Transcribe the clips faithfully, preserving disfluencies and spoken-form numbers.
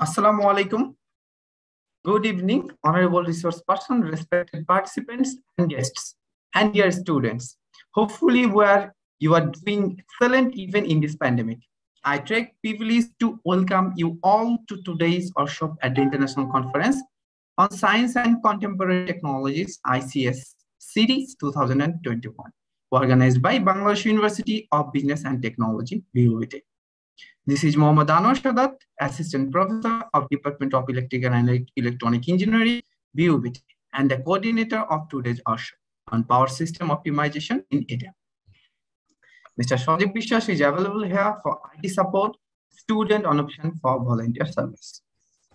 Assalamu alaikum. Good evening, honorable resource person, respected participants and guests, and dear students. Hopefully, where you are doing excellent even in this pandemic. I take privilege to welcome you all to today's workshop at the International Conference on Science and Contemporary Technologies I C S Series two thousand twenty-one, organized by Bangladesh University of Business and Technology, B U B T. This is Mohammad Anwar Sadat, Assistant Professor of Department of Electrical and Electronic Engineering, B U B T, and the coordinator of today's workshop on power system optimization in I T A P. Mister Shajib Bishwas is available here for I T support, student on option for volunteer service.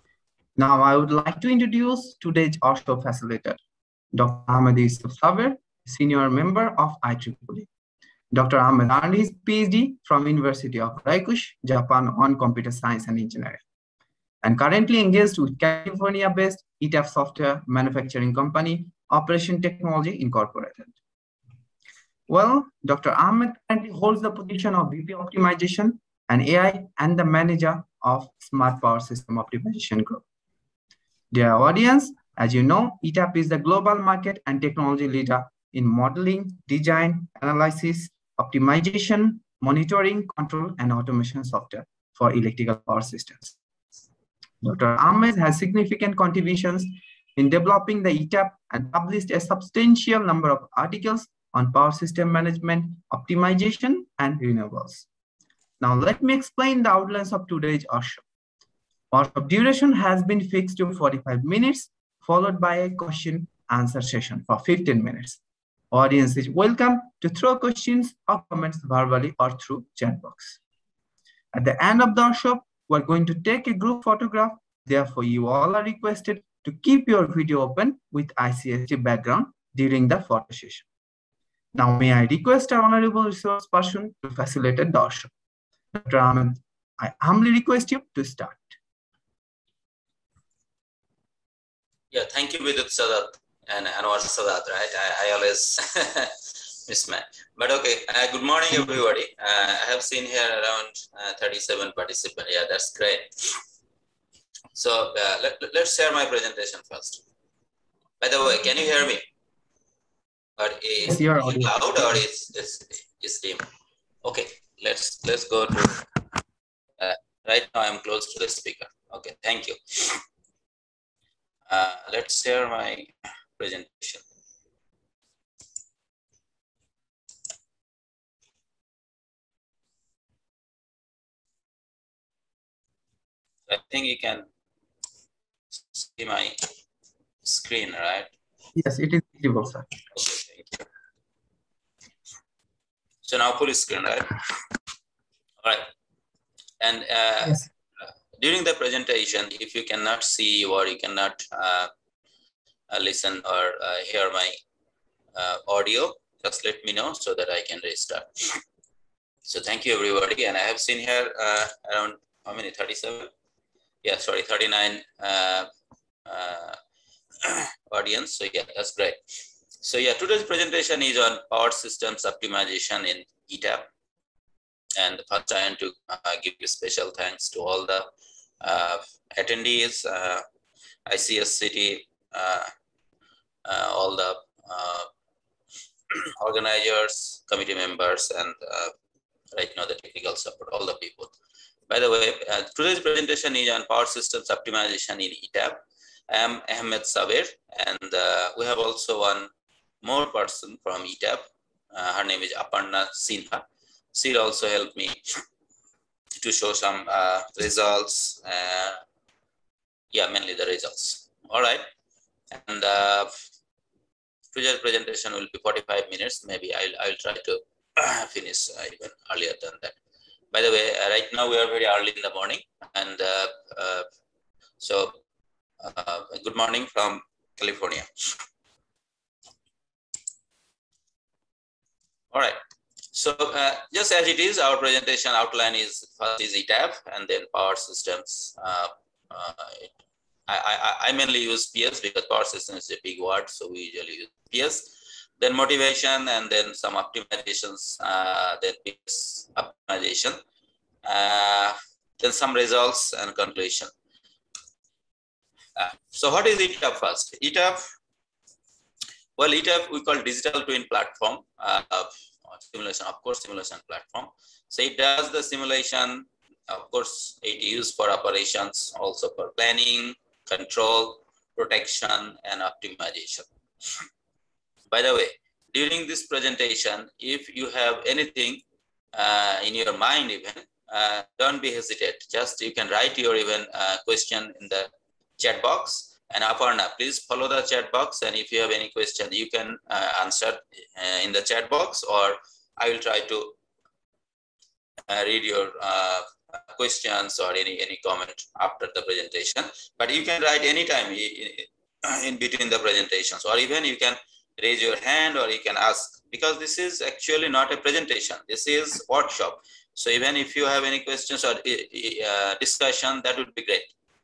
Now I would like to introduce today's workshop facilitator, Doctor Ahmed Yusuf Saber, Senior Member of I triple E. Doctor Ahmed earned his PhD from University of Raikusha, Japan on computer science and engineering, and currently engaged with California-based I T A P software manufacturing company, Operation Technology Incorporated. Well, Doctor Ahmed currently holds the position of V P Optimization and A I and the manager of Smart Power System Optimization Group. Dear audience, as you know, I T A P is the global market and technology leader in modeling, design, analysis, optimization, monitoring, control, and automation software for electrical power systems. Doctor Ahmed has significant contributions in developing the I T A P and published a substantial number of articles on power system management, optimization, and renewables. Now, let me explain the outlines of today's workshop. Workshop duration has been fixed to forty-five minutes, followed by a question answer session for fifteen minutes. Audience is welcome to throw questions or comments verbally or through chat box. At the end of the workshop, we're going to take a group photograph. Therefore, you all are requested to keep your video open with I C S T background during the photo session. Now, may I request our honorable resource person to facilitate the workshop. Doctor Ahmed, I humbly request you to start. Yeah, thank you, Vidut Sadat and Anwar Sadat, right? I, I always mismatch. But okay, uh, good morning, everybody. Uh, I have seen here around uh, thirty-seven participants. Yeah, that's great. So uh, let, let's share my presentation first. By the way, can you hear me? Or is yes, it loud or is is dim? Okay, let's let's go to. Uh, right now, I'm close to the speaker. Okay, thank you. Uh, let's share my presentation. I think you can see my screen, right? Yes, it is visible, sir. Okay, thank you. So now full screen, right? All right. And uh, yes. During the presentation, if you cannot see or you cannot uh, uh, listen or uh, hear my uh, audio, just let me know so that I can restart. So thank you, everybody. And I have seen here uh, around how many? thirty-seven? Yeah, sorry, thirty-nine uh, uh, audience. So yeah, that's great. So yeah, today's presentation is on power systems optimization in I T A P. And first I want to uh, give you special thanks to all the uh, attendees, uh, I C S C T, uh, uh, all the uh, organizers, committee members, and uh, right now the technical support, all the people. By the way, uh, today's presentation is on power systems optimization in I T A P. I am Ahmed Saber, and uh, we have also one more person from I T A P. Uh, her name is Aparna Sinha. She'll also help me to show some uh, results. Uh, yeah, mainly the results. All right. And uh, today's presentation will be forty-five minutes. Maybe I'll, I'll try to finish uh, even earlier than that. By the way, uh, right now we are very early in the morning. And uh, uh, so uh, good morning from California. All right. So uh, just as it is, our presentation outline is first is I T A P and then power systems. Uh, uh, it, I, I, I mainly use P S because power system is a big word, so we usually use P S. Then motivation and then some optimizations, uh, then P S optimization, uh, then some results and conclusion. Uh, so what is E T A F first? E T A F, well, E T A F we call digital twin platform, uh, simulation, of course, simulation platform. So it does the simulation, of course, it used for operations, also for planning, control, protection, and optimization. By the way, during this presentation, if you have anything uh, in your mind even, uh, don't be hesitate. Just you can write your even uh, question in the chat box. And Aparna, please follow the chat box. And if you have any question, you can uh, answer uh, in the chat box, or I will try to uh, read your uh, questions or any, any comment after the presentation. But you can write anytime in, in between the presentations, or even you can raise your hand, or you can ask, because this is actually not a presentation. This is workshop. So even if you have any questions or uh, discussion, that would be great.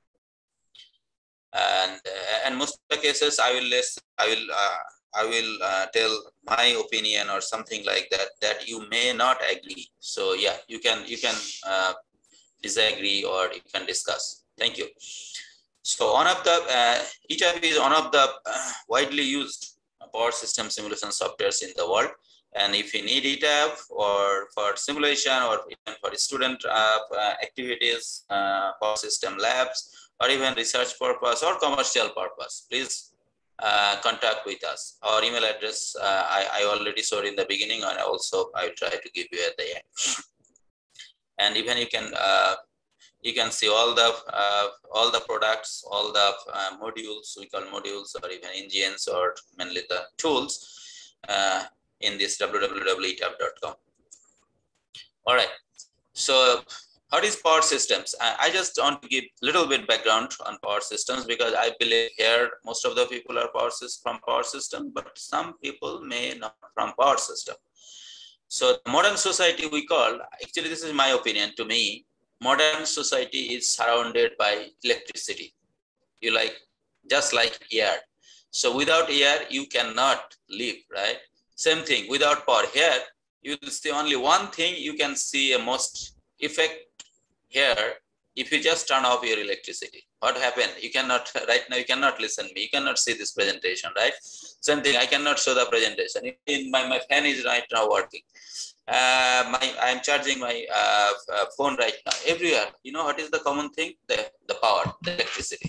And uh, and most of the cases, I will list, I will uh, I will uh, tell my opinion or something like that that you may not agree. So yeah, you can you can uh, disagree, or you can discuss. Thank you. So one of the uh, E T A F is one of the uh, widely used power system simulation softwares in the world. And if you need E T A F or for simulation, or even for student uh, activities, uh, power system labs, or even research purpose or commercial purpose, please uh, contact with us. Our email address uh, I, I already showed in the beginning, and also I will try to give you at the end. And even you can uh, you can see all the uh, all the products, all the uh, modules, we call modules, or even engines, or mainly the tools uh, in this w w w dot e t a f dot com. All right. So what is power systems? I, I just want to give a little bit background on power systems, because I believe here most of the people are power from power system, but some people may not from power system. So modern society we call, actually this is my opinion, to me, modern society is surrounded by electricity. You like, just like air. So without air, you cannot live, right? Same thing, without power. Here, you will see only one thing you can see a most effect here. If you just turn off your electricity, what happened? You cannot, right now, you cannot listen to me. You cannot see this presentation, right? Same thing, I cannot show the presentation. In my, my fan is right now working. Uh, my, I'm charging my uh, uh, phone right now. Everywhere, you know what is the common thing? The, the power, the electricity.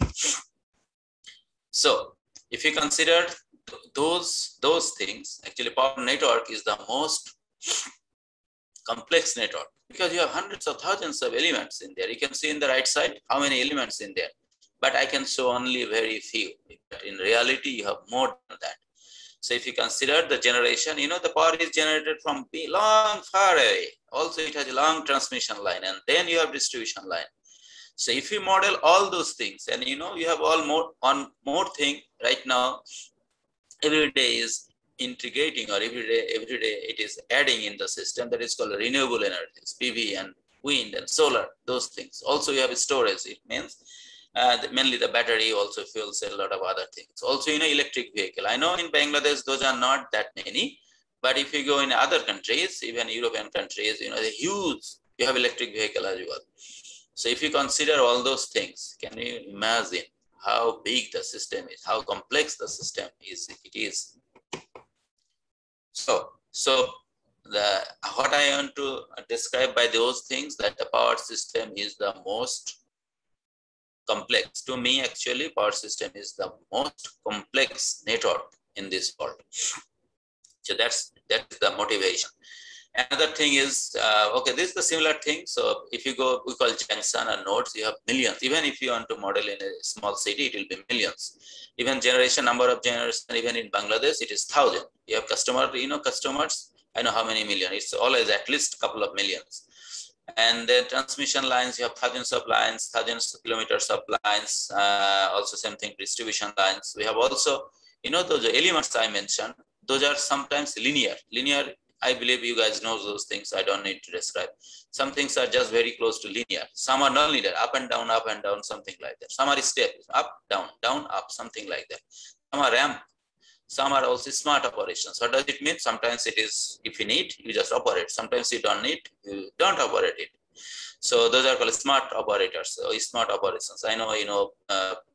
So if you consider those, those things, actually power network is the most complex network, because you have hundreds of thousands of elements in there. You can see in the right side how many elements in there, but I can show only very few. But in reality, you have more than that. So if you consider the generation, you know, the power is generated from long, far away. Also, it has a long transmission line, and then you have distribution line. So if you model all those things, and you know, you have all more, one more thing right now, every day is integrating, or every day, every day it is adding in the system, that is called renewable energies, P V and wind and solar, those things. Also, you have storage. It means uh, the, mainly the battery also fuels a lot of other things. Also, you know, electric vehicle. I know in Bangladesh, those are not that many, but if you go in other countries, even European countries, you know, the huge, you have electric vehicle as well. So if you consider all those things, can you imagine how big the system is, how complex the system is, it is. So, so the, what I want to describe by those things, that the power system is the most complex. To me, actually, power system is the most complex network in this world. So that's, that's the motivation. Another thing is, uh, okay, this is the similar thing. So if you go, we call junction and nodes, you have millions. Even if you want to model in a small city, it will be millions. Even generation, number of generation, even in Bangladesh, it is thousand. You have customer, you know, customers, I know how many million. It's always at least a couple of millions. And then transmission lines, you have thousands of lines, thousands of kilometers of lines. Uh, also same thing, distribution lines. We have also, you know, those elements I mentioned, those are sometimes linear. Linear, I believe you guys know those things. I don't need to describe. Some things are just very close to linear. Some are non-linear, up and down, up and down, something like that. Some are steps, up, down, down, up, something like that. Some are ramp. Some are also smart operations. What does it mean? Sometimes it is, if you need, you just operate. Sometimes you don't need, you don't operate it. So those are called smart operators, or smart operations. I know, you know, uh,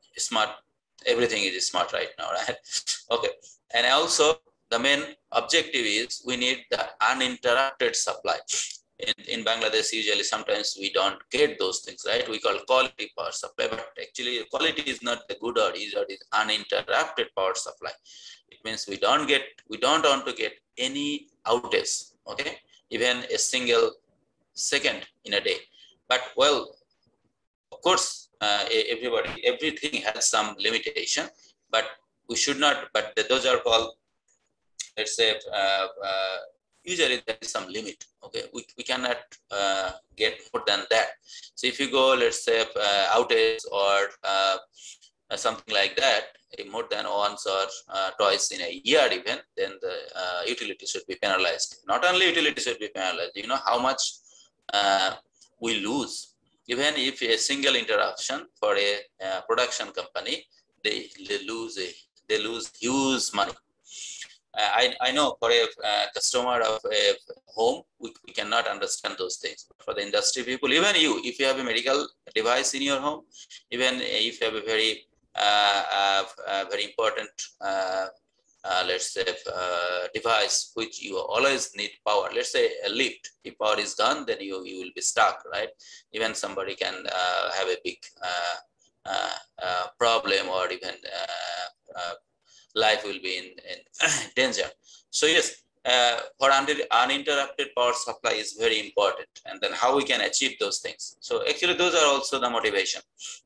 smart, everything is smart right now, right? Okay. And also the main objective is we need the uninterrupted supply. In, in Bangladesh, usually sometimes we don't get those things, right? We call quality power supply, but actually quality is not the good or is, it is uninterrupted power supply. It means we don't get, we don't want to get any outage, okay? Even a single second in a day. But well, of course, uh, everybody, everything has some limitation, but we should not, but those are called, let's say, uh, uh, usually there is some limit, okay? We, we cannot uh, get more than that. So if you go, let's say, uh, outage or uh, something like that, more than once or uh, twice in a year even, then the uh, utility should be penalized. Not only utility should be penalized, you know how much uh, we lose. Even if a single interruption for a uh, production company, they, they lose a, they lose huge money. Uh, I, I know for a uh, customer of a home, we, we cannot understand those things. For the industry people, even you, if you have a medical device in your home, even if you have a very, uh, uh, uh, very important, uh, uh, let's say, uh, device which you always need power. Let's say a lift. If power is gone, then you, you will be stuck, right? Even somebody can uh, have a big uh, uh, uh, problem, or even uh, uh, life will be in, in danger. So yes, uh, for uninterrupted power supply is very important, and then how we can achieve those things. So actually those are also the motivation.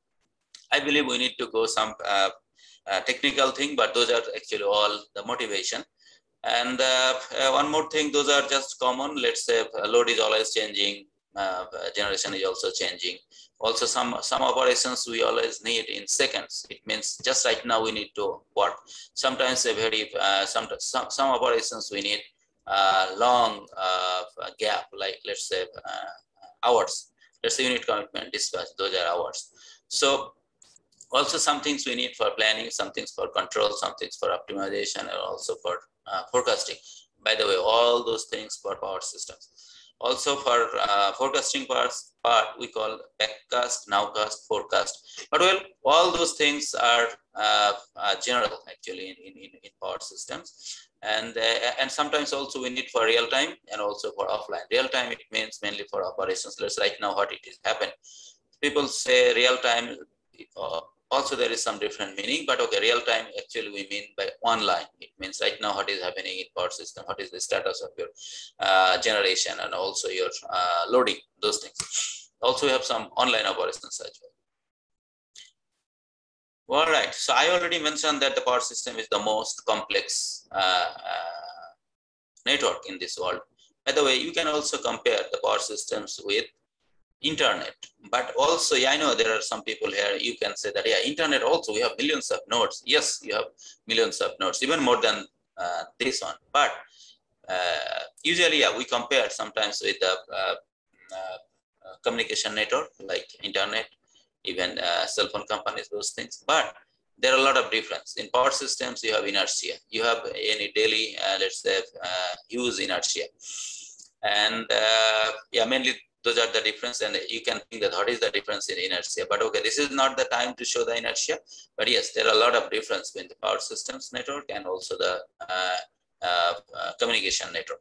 I believe we need to go some uh, uh, technical thing, but those are actually all the motivation. And uh, uh, one more thing, those are just common. Let's say uh, load is always changing, uh, generation is also changing. Also, some, some operations we always need in seconds. It means just right now we need to work. Sometimes a very, uh, some, some, some operations we need uh, long uh, gap, like let's say uh, hours. Let's say unit commitment, dispatch, those are hours. So also some things we need for planning, some things for control, some things for optimization, and also for uh, forecasting. By the way, all those things for power systems. Also for uh, forecasting parts, part we call backcast, nowcast, forecast. But well, all those things are uh, uh, general actually in, in, in power systems. And, uh, and sometimes also we need for real time and also for offline. Real time, it means mainly for operations. Let's right now what it is happening. People say real time, uh, also there is some different meaning, but okay, real time actually we mean by online. It means right now what is happening in power system, what is the status of your uh, generation, and also your uh, loading, those things. Also we have some online operations as well. All right, so I already mentioned that the power system is the most complex uh, uh, network in this world. By the way, you can also compare the power systems with internet, but also, yeah, I know there are some people here, you can say that, yeah, internet also, we have millions of nodes. Yes, you have millions of nodes, even more than uh, this one. But uh, usually, yeah, we compare sometimes with the uh, uh, communication network, like internet, even uh, cell phone companies, those things. But there are a lot of difference. In power systems, you have inertia. You have any daily, uh, let's say, uh, use inertia. And uh, yeah, mainly those are the difference, and you can think that what is the difference in inertia. But okay, this is not the time to show the inertia. But yes, there are a lot of difference between the power systems network and also the uh, uh, uh, communication network.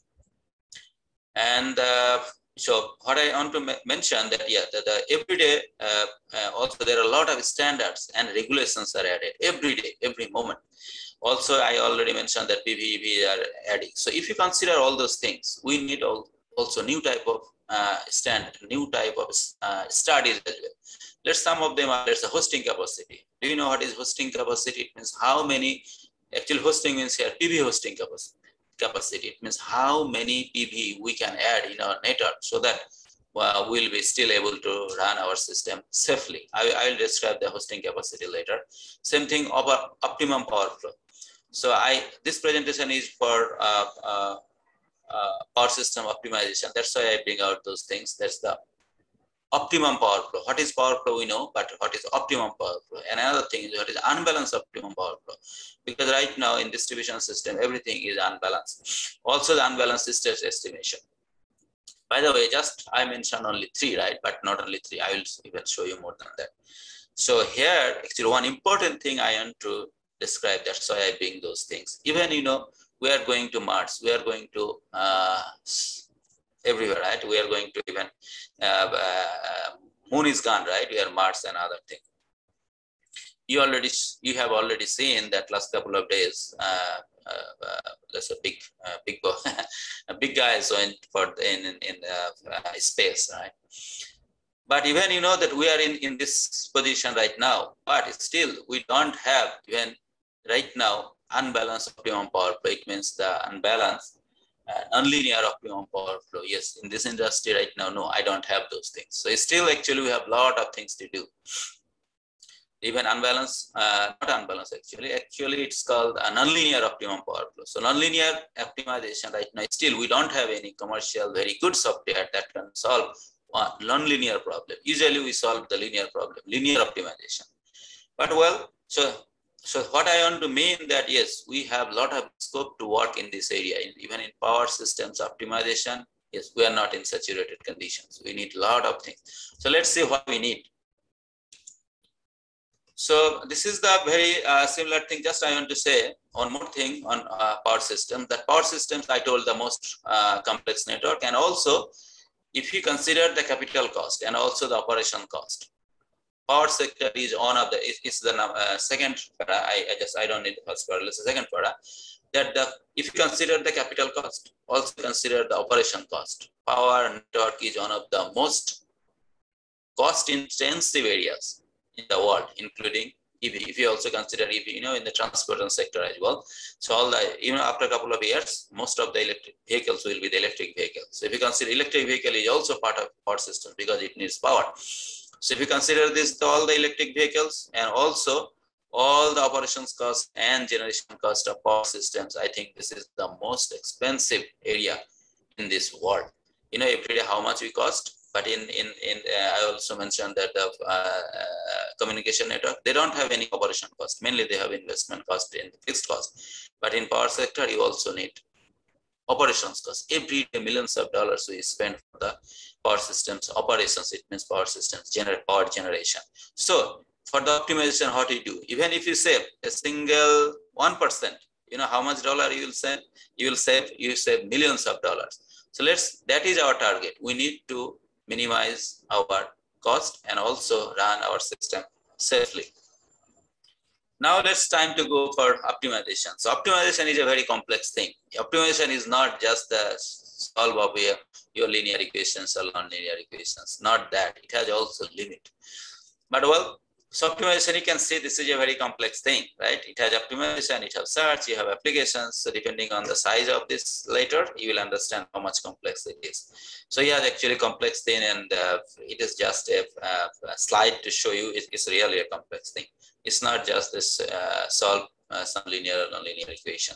And uh, so what I want to mention that, yeah, the, the everyday, uh, uh, also there are a lot of standards and regulations are added every day, every moment. Also, I already mentioned that P V E B are adding. So if you consider all those things, we need all, also new type of uh, standard, new type of uh, studies as well. Let's some of them are, let's say, hosting capacity. Do you know what is hosting capacity? It means how many, actually hosting means here P V hosting capacity. capacity. It means how many P V we can add in our network so that uh, we'll be still able to run our system safely. I, I will describe the hosting capacity later. Same thing of optimum power flow. So I this presentation is for uh, uh, uh, power system optimization. That's why I bring out those things. That's the optimum power flow. What is power flow we know, but what is optimum power flow? And another thing is what is unbalanced optimum power flow. Because right now in distribution system, everything is unbalanced. Also the unbalanced stress estimation. By the way, just I mentioned only three, right? But not only three, I will even show you more than that. So here, actually, one important thing I want to describe, that's why I bring those things. Even, you know, we are going to Mars, we are going to uh, everywhere, right? We are going to even, uh, uh, moon is gone, right? We are Mars and other thing. You already, you have already seen that last couple of days, uh, uh, uh, there's a big, uh, big, big guys went for in, in, in uh, uh, space, right? But even, you know, that we are in, in this position right now, but still we don't have even right now unbalanced optimum power flow. It means the unbalanced, uh, nonlinear optimum power flow. Yes, in this industry right now, no, I don't have those things. So still, actually, we have a lot of things to do. Even unbalanced, uh, not unbalanced actually, actually it's called a nonlinear optimum power flow. So nonlinear optimization right now, still we don't have any commercial, very good software that can solve one non-linear problem. Usually we solve the linear problem, linear optimization. But well, so, so what I want to mean that yes, we have a lot of scope to work in this area, even in power systems optimization. Yes, we are not in saturated conditions. We need a lot of things. So let's see what we need. So this is the very uh, similar thing. Just I want to say one more thing on uh, power systems. That power systems, I told, the most uh, complex network, and also if you consider the capital cost and also the operation cost, power sector is one of the is, is the uh, second. I, I just I don't need the first para. It's the second para. That the if you consider the capital cost, also consider the operation cost. Power network is one of the most cost intensive areas in the world, including E V. If you also consider E V, you know, in the transportation sector as well. So all the, even after a couple of years, most of the electric vehicles will be the electric vehicles. So if you consider electric vehicle is also part of power system because it needs power. So if you consider this, all the electric vehicles and also all the operations cost and generation cost of power systems, I think this is the most expensive area in this world. You know, every day how much we cost. But in, in, in uh, I also mentioned that the uh, uh, communication network, they don't have any operation cost. Mainly they have investment cost in fixed cost. But in power sector, you also need operations cost. Every day, millions of dollars we spend for the power systems operations. It means power systems, generate power generation. So for the optimization, what you do, even if you save a single one percent, you know how much dollar you will save? You will save, you save millions of dollars. So let's, that is our target. We need to minimize our cost and also run our system safely. Now let's time to go for optimization. So optimization is a very complex thing. Optimization is not just the solve of your, your linear equations or non-linear equations. Not that. It has also limit. But well, so optimization, you can see this is a very complex thing, right? It has optimization, it has search, you have applications. So depending on the size of this later, you will understand how much complex it is. So yeah, actually complex thing, and uh, it is just a, uh, a slide to show you it, it's really a complex thing. It's not just this uh, solve uh, some linear or non-linear equation.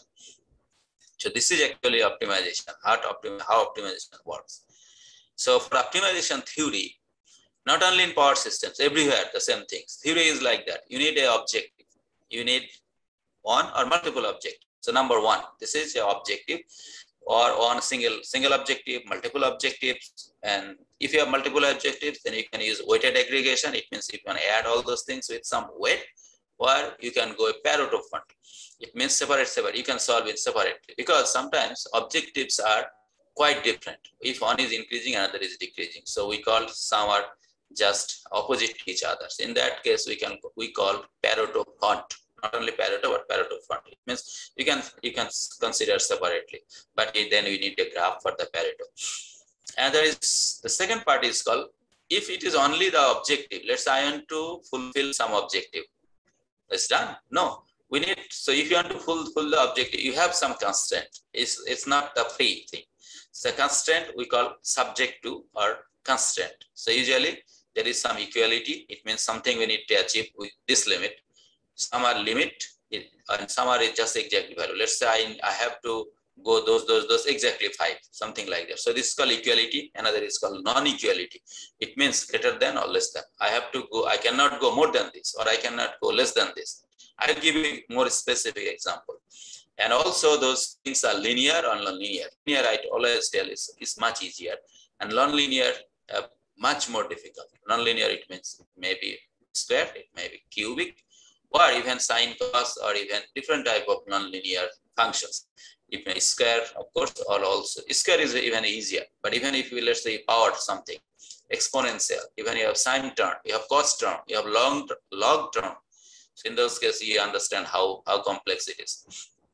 So this is actually optimization, how, optim how optimization works. So for optimization theory, not only in power systems, everywhere the same things. Theory is like that. You need an objective. You need one or multiple objectives. So number one, this is your objective, or one single single objective, multiple objectives. And if you have multiple objectives, then you can use weighted aggregation. It means you can add all those things with some weight, or you can go a Pareto fund. It means separate, separate. You can solve it separately because sometimes objectives are quite different. If one is increasing, another is decreasing. So we call some are just opposite to each other. So in that case, we can we call Pareto fund. Not only Pareto, but Pareto fund. It means you can you can consider separately, but then we need a graph for the Pareto. And there is the second part is called, if it is only the objective. Let's say I want to fulfill some objective. It's done. No, we need. So if you want to fulfill the objective, you have some constraint. It's it's not the free thing. So constraint we call subject to or constraint. So usually there is some equality. It means something we need to achieve with this limit. Some are limit and some are just exact value. Let's say I, I have to go those, those, those exactly five, something like that. So this is called equality. Another is called non-equality. It means greater than or less than. I have to go, I cannot go more than this, or I cannot go less than this. I'll give you a more specific example. And also those things are linear or non-linear. Linear, I always tell is, is much easier. And non-linear, uh, much more difficult. Non-linear, it means maybe square, it may be cubic, or even sine, cos, or even different type of nonlinear functions. It may be square, of course, or also square is even easier. But even if we, let's say, power something, exponential, even you have sine term, you have cos term, you have long log term. So in those cases, you understand how, how complex it is.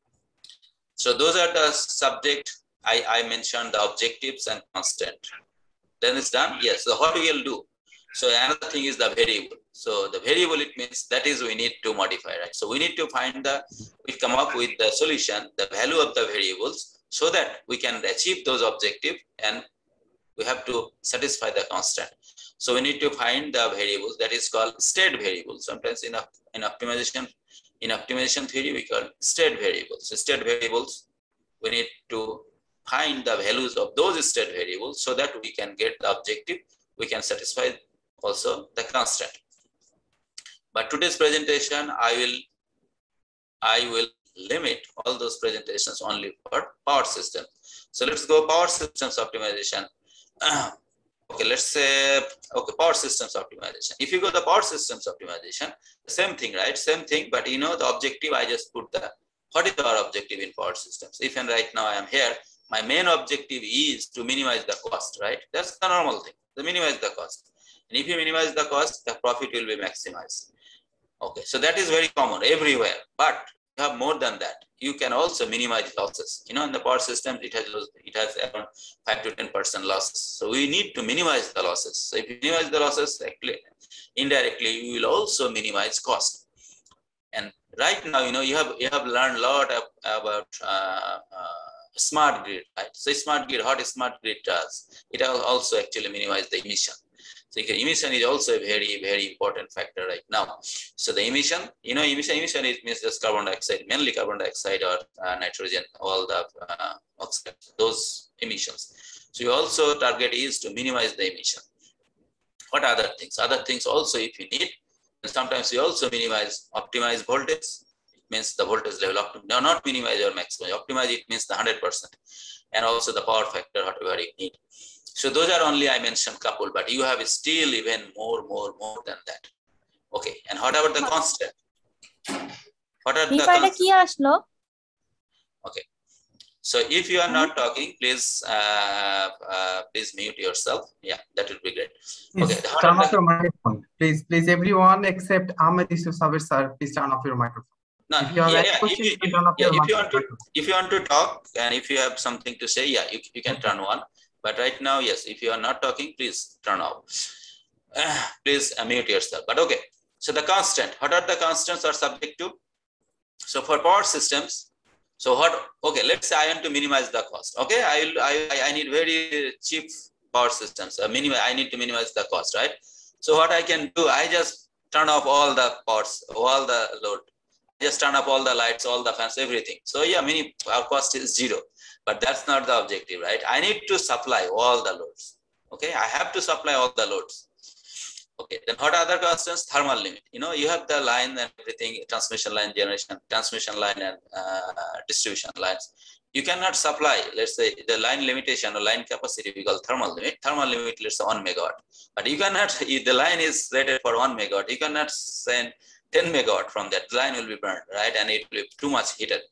So those are the subject. I, I mentioned the objectives and constant. Then it's done. Yes. So what we will do? So another thing is the variable. So the variable, it means that is we need to modify, right? So we need to find the, we come up with the solution, the value of the variables, so that we can achieve those objectives, and we have to satisfy the constant. So we need to find the variables, that is called state variables. Sometimes in, a, in optimization, in optimization theory, we call state variables. So state variables, we need to find the values of those state variables so that we can get the objective, we can satisfy also the constant. But today's presentation, I will, I will limit all those presentations only for power system. So let's go power systems optimization. Okay, let's say, okay, power systems optimization. If you go the power systems optimization, same thing, right? Same thing, but you know, the objective, I just put the, what is our objective in power systems? If and right now I am here, my main objective is to minimize the cost, right? That's the normal thing, to minimize the cost. And if you minimize the cost, the profit will be maximized. Okay, so that is very common everywhere, but you have more than that. You can also minimize losses. You know, in the power system, it has it has around five to ten percent losses. So we need to minimize the losses. So if you minimize the losses, actually, indirectly, you will also minimize cost. And right now, you know, you have you have learned a lot of, about uh, uh, smart grid, right? So smart grid, what smart grid does, it also actually minimize the emission. So emission is also a very, very important factor right now. So the emission, you know, emission, emission it means just carbon dioxide, mainly carbon dioxide or uh, nitrogen, all the uh, oxides, those emissions. So you also target is to minimize the emission. What other things? Other things also, if you need, and sometimes we also minimize, optimize voltage. It means the voltage level, no, not minimize or maximize. Optimize, it means the one hundred percent. And also the power factor, whatever you need. So those are only, I mentioned couple, but you have still even more, more, more than that. Okay, and what about the constant? What are the constant? Okay, so if you are not talking, please, uh, uh, please mute yourself. Yeah, that would be great. Okay, please turn off your microphone. Please, please, everyone except Ahmed Yusuf Sabir sir, please turn off your microphone. No, if you, have yeah, yeah. If, you, if, yeah, if, you want to, if you want to talk and if you have something to say, yeah, you, you can turn on. But right now, yes, if you are not talking, please turn off. Uh, please uh, mute yourself. But okay, so the constant, what are the constants are subject to? So for power systems, so what, okay, let's say I want to minimize the cost. Okay, I, will, I, I need very cheap power systems. Uh, minimize, I need to minimize the cost, right? So what I can do, I just turn off all the powers, all the load. Just turn up all the lights, all the fans, everything. So yeah, mini, our cost is zero. But that's not the objective, right? I need to supply all the loads. Okay, I have to supply all the loads. Okay, then what are other constants? Thermal limit. You know, you have the line and everything, transmission line, generation, transmission line and uh, distribution lines. You cannot supply, let's say, the line limitation or line capacity we call thermal limit. Thermal limit, let's say one megawatt. But you cannot, if the line is rated for one megawatt, you cannot send ten megawatt from that. The line will be burned, right? And it will be too much heated.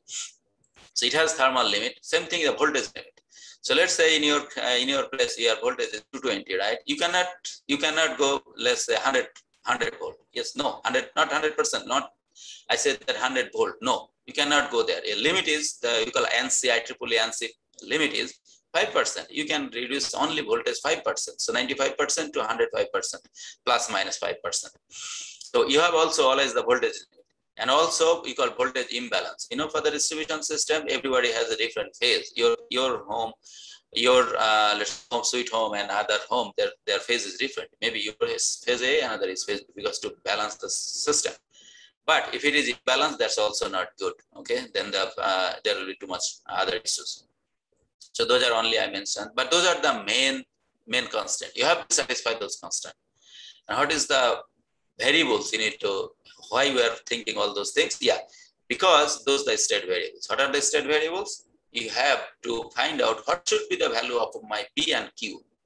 So it has thermal limit. Same thing, the voltage limit. So let's say in your uh, in your place your voltage is two twenty, right? You cannot you cannot go, let's say one hundred, one hundred volt. Yes, no, one hundred, not one hundred percent. Not I said that one hundred volt. No, you cannot go there. A limit is the you call A N S I, I triple E A N S I limit is five percent. You can reduce only voltage five percent. So ninety-five percent to one hundred five percent plus minus five percent. So you have also always the voltage limit. And also we call voltage imbalance. You know, for the distribution system, everybody has a different phase. Your your home, your uh, let's home sweet home and other home, their their phase is different. Maybe your is phase A, another is phase B, because to balance the system. But if it is imbalanced, that's also not good. Okay, then the uh, there will be too much other issues. So those are only I mentioned, but those are the main main constant. You have to satisfy those constant. And what is the variables you need to? Why we are thinking all those things? Yeah, because those are the state variables. What are the state variables? You have to find out what should be the value of my P and Q.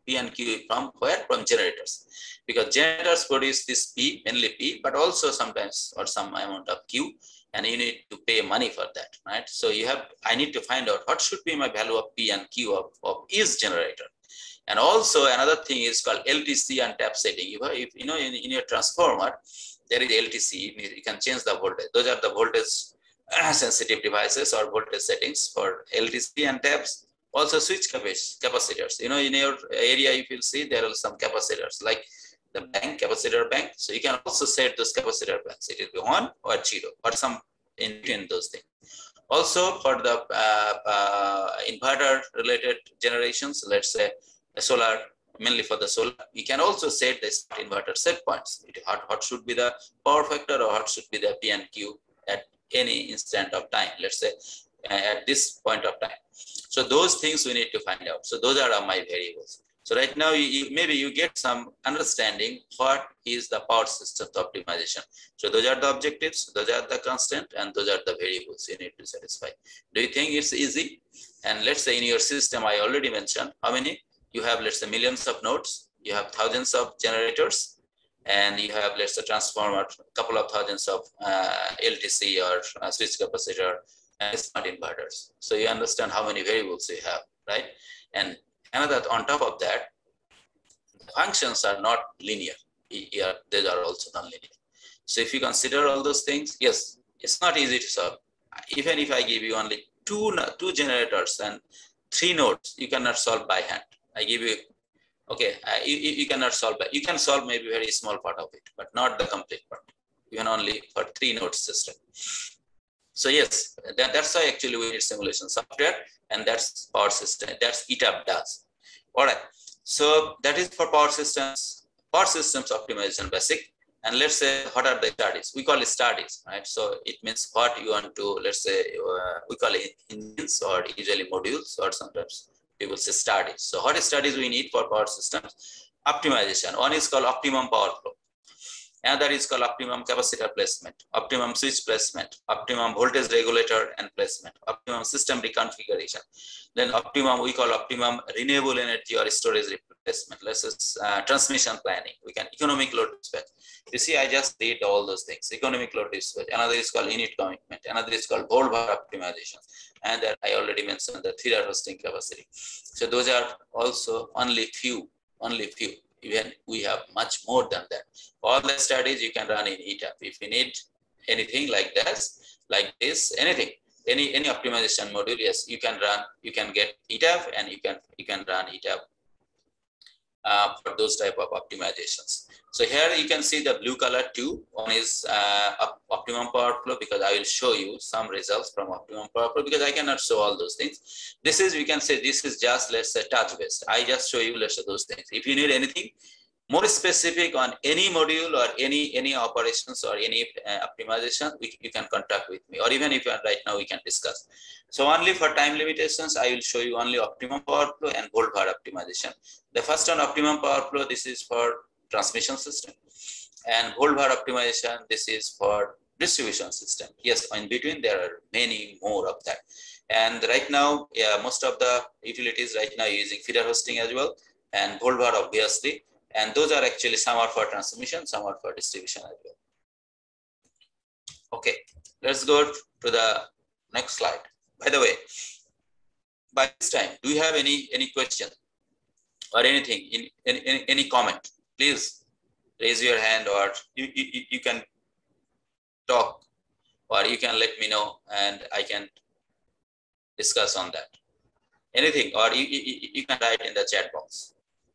P and Q from where? From generators. Because generators produce this P, mainly P, but also sometimes or some amount of Q, and you need to pay money for that, right? So you have, I need to find out what should be my value of P and Q of, of each generator. And also another thing is called L T C and tap setting. If, if you know, in, in your transformer, there is L T C, you can change the voltage. Those are the voltage sensitive devices or voltage settings for L T C and taps. Also switch capacitors. You know, in your area, if you see, there are some capacitors like the bank, capacitor bank. So you can also set those capacitor banks. It will be on or zero or some in between those things. Also for the uh, uh, inverter related generations, let's say solar, mainly for the solar, you can also set the inverter set points. What, what should be the power factor or what should be the P and Q at any instant of time, let's say uh, at this point of time. So those things we need to find out. So those are my variables. So right now, you, you, maybe you get some understanding what is the power system optimization. So those are the objectives, those are the constant, and those are the variables you need to satisfy. Do you think it's easy? And let's say in your system, I already mentioned how many you have, let's say millions of nodes, you have thousands of generators, and you have, let's say transformer, a couple of thousands of uh, L T C or uh, switch capacitor and smart inverters. So you understand how many variables you have, right? And another, on top of that, the functions are not linear. Here, they are also non-linear. So if you consider all those things, yes, it's not easy to solve. Even if I give you only two, two generators and three nodes, you cannot solve by hand. I give you, okay, uh, you, you cannot solve, but you can solve maybe a very small part of it, but not the complete part, even only for three node system. So yes, that, that's why actually we need simulation software, and that's power system, that's E T A P does. All right, so that is for power systems, power systems optimization basic. And let's say, what are the studies? We call it studies, right? So it means what you want to, let's say, uh, we call it engines or usually modules, or sometimes people say studies. So what studies we need for power systems? Optimization. One is called optimum power flow. Another is called optimum capacitor placement, optimum switch placement, optimum voltage regulator and placement, optimum system reconfiguration. Then optimum, we call optimum renewable energy or storage replacement. Let's say uh, transmission planning. We can economic load dispatch. You see, I just did all those things. Economic load dispatch. Another is called unit commitment. Another is called volt-var optimization. And that I already mentioned the feeder hosting capacity. So those are also only few, only few. Even we have much more than that. All the studies you can run in E T A P. If you need anything like this, like this, anything, any any optimization module, yes, you can run. You can get E T A P, and you can you can run E T A P uh, for those type of optimizations. So here you can see the blue color too. One is uh, optimum power flow, because I will show you some results from optimum power flow, because I cannot show all those things. This is, we can say this is just, let's say, touch based. I just show you, let's say, those things. If you need anything more specific on any module or any any operations or any uh, optimization, we, you can contact with me, or even if you are right now, we can discuss. So only for time limitations, I will show you only optimum power flow and volt-var optimization. The first one, optimum power flow, this is for transmission system, and volt-var optimization, this is for distribution system. Yes, in between there are many more of that. And right now, yeah, most of the utilities right now are using feeder hosting as well, and volt-var obviously. And those are actually, some are for transmission, some are for distribution as well. Okay, let's go to the next slide. By the way, by this time, do you have any any question or anything, in any, any comment? Please raise your hand, or you, you, you can talk, or you can let me know and I can discuss on that. Anything, or you, you, you can write in the chat box.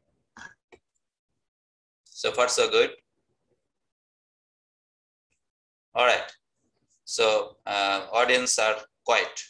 So far, so good. All right. So uh, audience are quiet.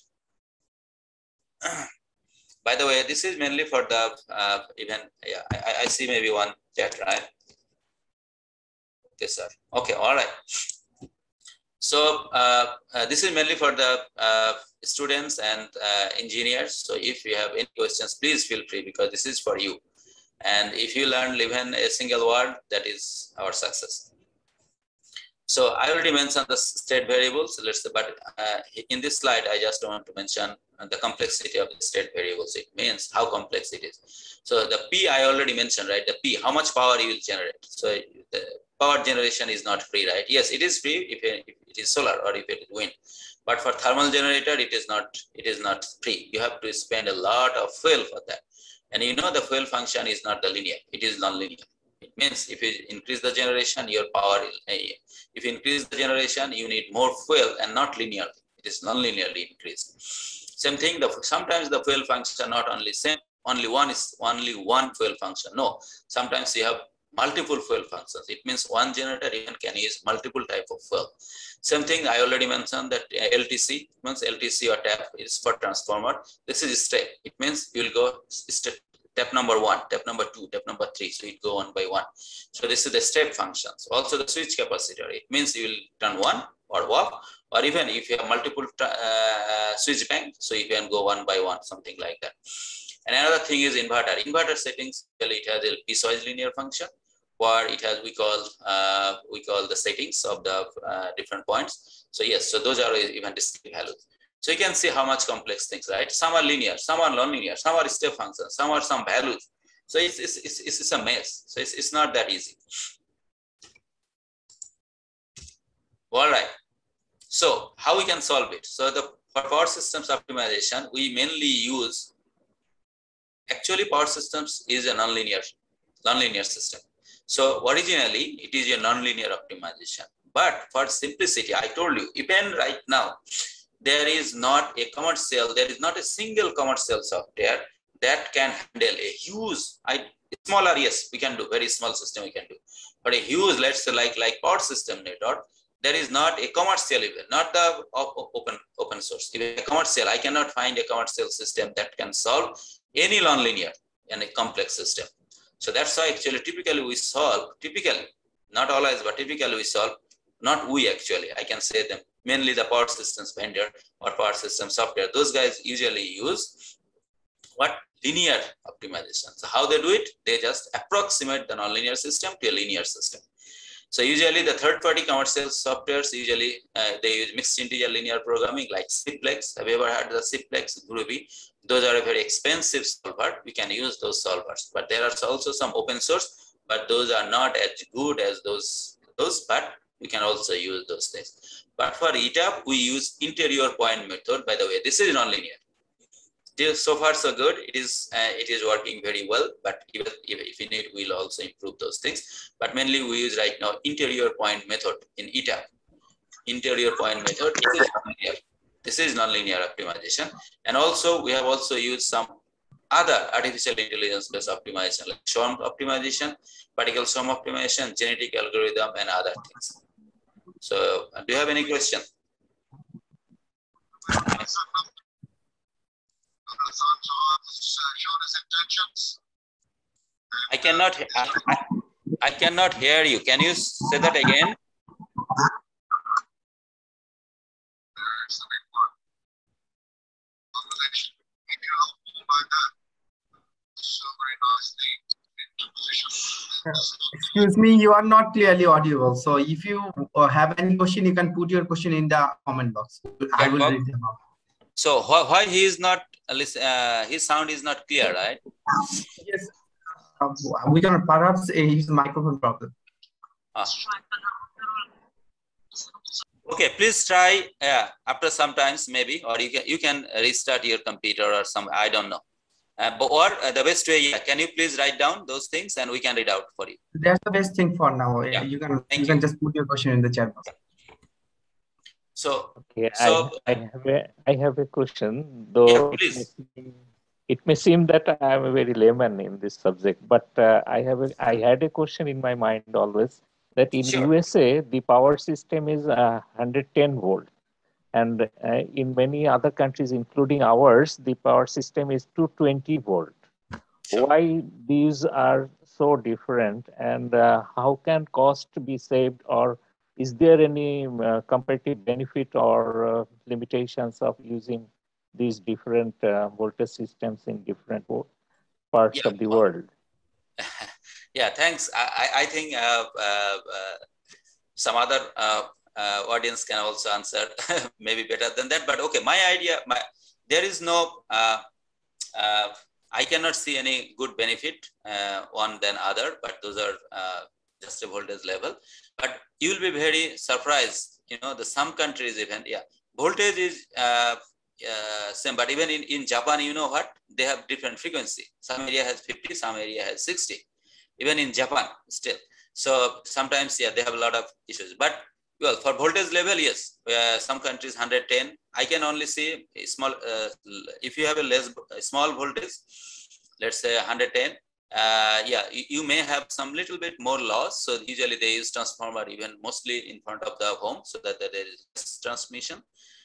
By the way, this is mainly for the uh, even. Yeah, I, I see maybe one chat, right? Okay, sir. Okay. All right. So uh, uh, this is mainly for the uh, students and uh, engineers. So if you have any questions, please feel free, because this is for you. And if you learn even a single word, that is our success. So I already mentioned the state variables, let's say, but uh, in this slide, I just want to mention the complexity of the state variables. It means how complex it is. So the P I already mentioned, right? The P, how much power you will generate. So the power generation is not free, right? Yes, it is free if it, if it is solar or if it is wind. But for thermal generator, it is not, it is not free. You have to spend a lot of fuel for that. And you know the fuel function is not the linear, it is non-linear. It means if you increase the generation, your power, if you increase the generation, you need more fuel and not linearly. It is non-linearly increased. Same thing, the, sometimes the fuel function not only same, only one is only one fuel function. No, sometimes you have multiple fuel functions. It means one generator even can use multiple type of fuel. Same thing, I already mentioned that L T C means L T C or tap is for transformer. This is step. It means you will go step. Step number one, step number two, step number three. So it go one by one. So this is the step functions. Also the switch capacitor. It means you will turn one or off, or even if you have multiple uh, switch bank, so you can go one by one, something like that. And another thing is inverter. Inverter settings, well, it has a piecewise linear function, or it has we call uh, we call the settings of the uh, different points. So yes, so those are even discrete values. So you can see how much complex things, right? Some are linear, some are non-linear, some are step functions, some are some values. So it's, it's, it's, it's a mess. So it's, it's not that easy. All right. So how we can solve it? So the for power systems optimization, we mainly use, actually power systems is a non-linear, non-linear system. So originally it is a non-linear optimization. But for simplicity, I told you, even right now, there is not a commercial, there is not a single commercial software that can handle a huge, I, smaller, yes, we can do, very small system we can do. But a huge, let's say like, like power system network, there is not a commercial even, not the open, open source. Even a commercial, I cannot find a commercial system that can solve any non-linear and a complex system. So that's why actually typically we solve, typically, not always, but typically we solve, not we actually, I can say them, mainly the power systems vendor or power system software. Those guys usually use what? Linear optimization. So how they do it? They just approximate the nonlinear system to a linear system. So usually the third-party commercial softwares, usually uh, they use mixed integer linear programming like Ciplex. Have you ever heard the Ciplex, Groovy? Those are a very expensive solver. We can use those solvers. But there are also some open source, but those are not as good as those, those but we can also use those things. But for E T A P, we use interior point method. By the way, this is nonlinear. So far, so good. It is uh, it is working very well. But if, if, if we need, we'll also improve those things. But mainly, we use right now interior point method in E T A P. Interior point method. This is nonlinear. This is nonlinear optimization. And also, we have also used some other artificial intelligence-based optimization, like swarm optimization, particle swarm optimization, genetic algorithm, and other things. So, do you have any question? I cannot. I, I, I cannot hear you. Can you say that again? Excuse me, you are not clearly audible. So if you have any question, you can put your question in the comment box. I will read them out. So why he is not, uh, his sound is not clear, right? Yes, uh, we can perhaps uh, his microphone problem. Ah. Okay, please try uh, after sometimes maybe, or you can you can restart your computer or some, I don't know. Uh, but, or uh, the best way, yeah, can you please write down those things and we can read out for you. That's the best thing for now. Yeah. You can Thank you, you can just put your question in the chat box. So, okay, so I, I have a I have a question. Though yeah, please. It, may seem, it may seem that I am a very layman in this subject, but uh, I have a, I had a question in my mind always that in Sure. U S A the power system is uh, one hundred ten volt, and uh, in many other countries, including ours, the power system is two hundred twenty volt. Sure. Why these are so different, and uh, how can cost be saved, or is there any uh, comparative benefit or uh, limitations of using these different uh, voltage systems in different parts yeah. of the world? Yeah, thanks. I, I think uh, uh, uh, some other uh, uh, audience can also answer maybe better than that. But okay, my idea, my there is no, uh, uh, I cannot see any good benefit uh, one than other, but those are uh, just a voltage level. But you will be very surprised, you know, the some countries even, yeah, voltage is uh, uh, same, but even in, in Japan, you know what, they have different frequency. Some area has fifty, some area has sixty, even in Japan still. So sometimes, yeah, they have a lot of issues. But well, for voltage level, yes, uh, some countries one hundred ten. I can only see a small, uh, if you have a less a small voltage, let's say one hundred ten, uh, yeah, you, you may have some little bit more loss. So usually they use transformer even mostly in front of the home, so that, that there is transmission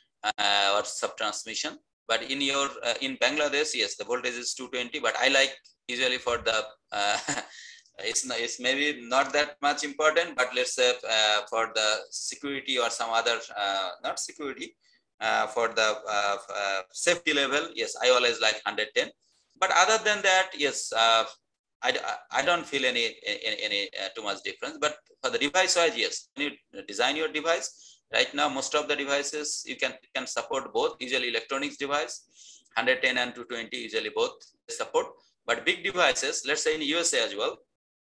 uh, or sub-transmission. But in your, uh, in Bangladesh, yes, the voltage is two twenty, but I like usually for the, uh, It's, not, it's maybe not that much important, but let's say uh, for the security or some other, uh, not security, uh, for the uh, uh, safety level, yes, I always like one hundred ten. But other than that, yes, uh, I, I don't feel any, any, any uh, too much difference. But for the device wise, yes, when you design your device, right now, most of the devices, you can, you can support both, usually electronics device, one hundred ten and two twenty, usually both support. But big devices, let's say in U S A as well,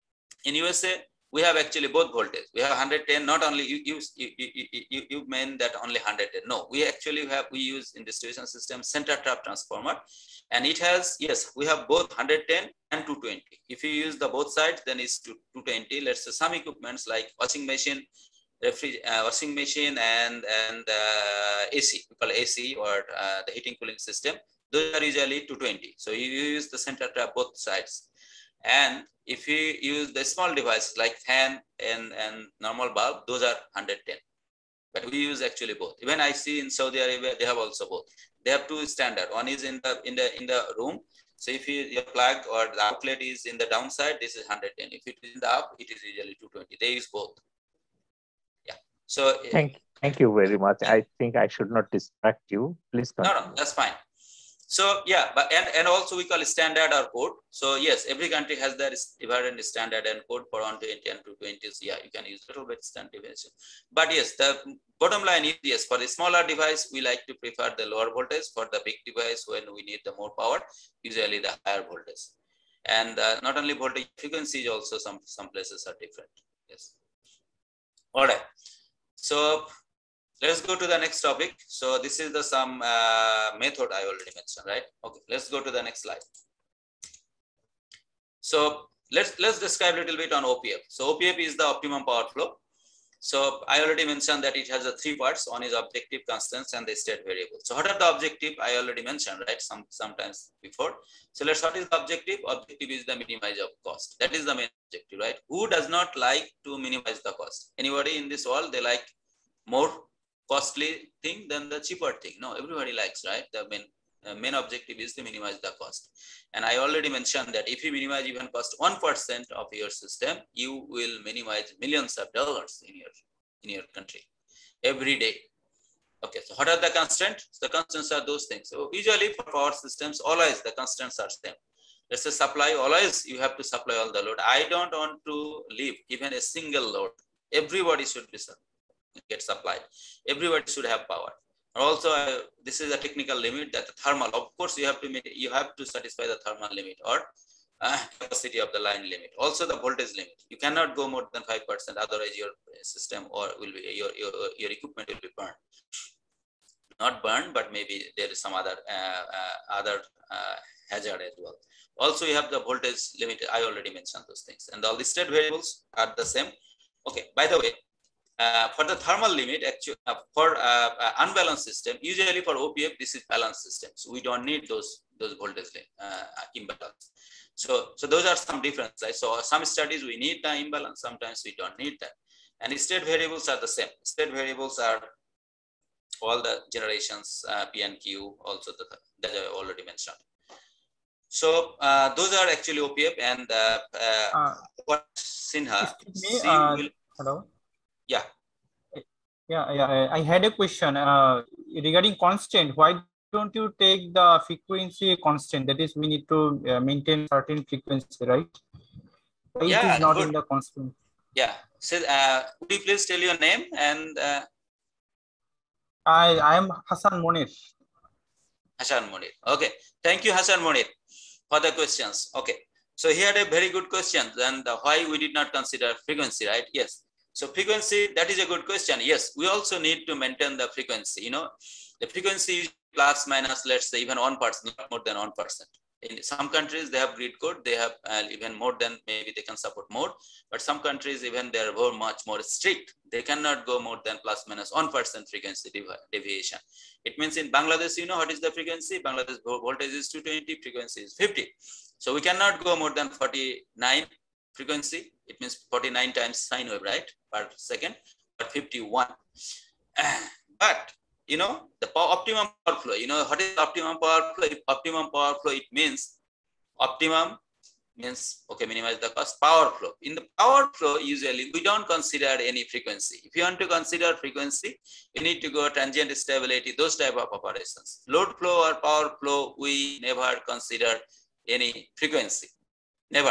in U S A, we have actually both voltage. We have one hundred ten, not only you, you, you, you, you mean that only one hundred ten. No, we actually have, we use in distribution system center trap transformer. And it has, yes, we have both one hundred ten and two twenty. If you use the both sides, then it's two twenty. Let's say some equipments like washing machine, refrigerator, uh, washing machine and, and uh, A C, we call A C or uh, the heating cooling system. Those are usually two twenty. So you use the center trap both sides. And if you use the small devices like fan and, and normal bulb, those are one hundred ten. But we use actually both. Even I see in Saudi Arabia, they have also both. They have two standard. One is in the in the in the room. So if you, your plug or the outlet is in the downside, this is one hundred ten. If it is in the up, it is usually two twenty. They use both. Yeah. So thank thank you very much. I think I should not distract you. Please continue. No, no, that's fine. So yeah, but and, and also we call it standard or code. So yes, every country has their different standard and code for one twenty and two twenty. Yeah, you can use a little bit standard definition. But yes, the bottom line is yes, for the smaller device, we like to prefer the lower voltage. For the big device, when we need the more power, usually the higher voltage. And uh, not only voltage, frequencies also some, some places are different. Yes. All right. So let's go to the next topic. So this is the some uh, method I already mentioned, right? Okay, let's go to the next slide. So let's let's describe a little bit on O P F. So O P F is the optimum power flow. So I already mentioned that it has a three parts. One is objective, constants, and the state variable. So what are the objective? I already mentioned, right? Some sometimes before. So let's what is the objective? Objective is the minimize of cost. That is the main objective, right? Who does not like to minimize the cost? Anybody in this world, they like more costly thing than the cheaper thing? No, everybody likes, right? The main uh, main objective is to minimize the cost. And I already mentioned that if you minimize even cost one percent of your system, you will minimize millions of dollars in your in your country every day. Okay, so what are the constants? The constants are those things. So usually for power systems, always the constants are same. Let's say supply, always you have to supply all the load. I don't want to leave even a single load. Everybody should be get supplied. Everybody should have power. Also, uh, this is a technical limit that the thermal. Of course, you have to meet, you have to satisfy the thermal limit or uh, capacity of the line limit. Also, the voltage limit. You cannot go more than five percent. Otherwise, your system or will be your your your equipment will be burned. Not burned, but maybe there is some other uh, uh, other uh, hazard as well. Also, you have the voltage limit. I already mentioned those things, and all the state variables are the same. Okay. By the way. Uh, for the thermal limit, actually, uh, for uh, uh, unbalanced system, usually for O P F, this is balanced system. So we don't need those those voltage uh, imbalance. So so those are some differences. Right? So some studies we need the imbalance, sometimes we don't need that. And state variables are the same. State variables are all the generations, uh, P and Q, also the, that I already mentioned. So uh, those are actually O P F and uh, uh, uh, what Sinha. Me, uh, will, hello. Yeah. Yeah, yeah. I had a question uh, regarding constant. Why don't you take the frequency constant? That is, we need to uh, maintain certain frequency, right? Why yeah, it is not good. in the constant? Yeah. So, uh, would you please tell your name and? Uh, I I am Hassan Monir. Hassan Monir. Okay. Thank you, Hassan Monir, for the questions. Okay. So he had a very good question. Then the why we did not consider frequency, right? Yes. So frequency, that is a good question. Yes, we also need to maintain the frequency. You know, the frequency is plus minus, let's say even one percent, not more than one percent. In some countries, they have grid code. They have uh, even more than, maybe they can support more. But some countries, even they are very much more strict. They cannot go more than plus minus one percent frequency devi deviation. It means in Bangladesh, you know what is the frequency? Bangladesh voltage is two twenty, frequency is fifty. So we cannot go more than forty-nine frequency. It means forty-nine times sine wave, right, per second, but fifty-one. But you know, the power, optimum power flow, you know, what is optimum power flow? If optimum power flow, it means optimum means, okay, minimize the cost, power flow. In the power flow, usually we don't consider any frequency. If you want to consider frequency, you need to go transient stability, those type of operations. Load flow or power flow, we never consider any frequency, never.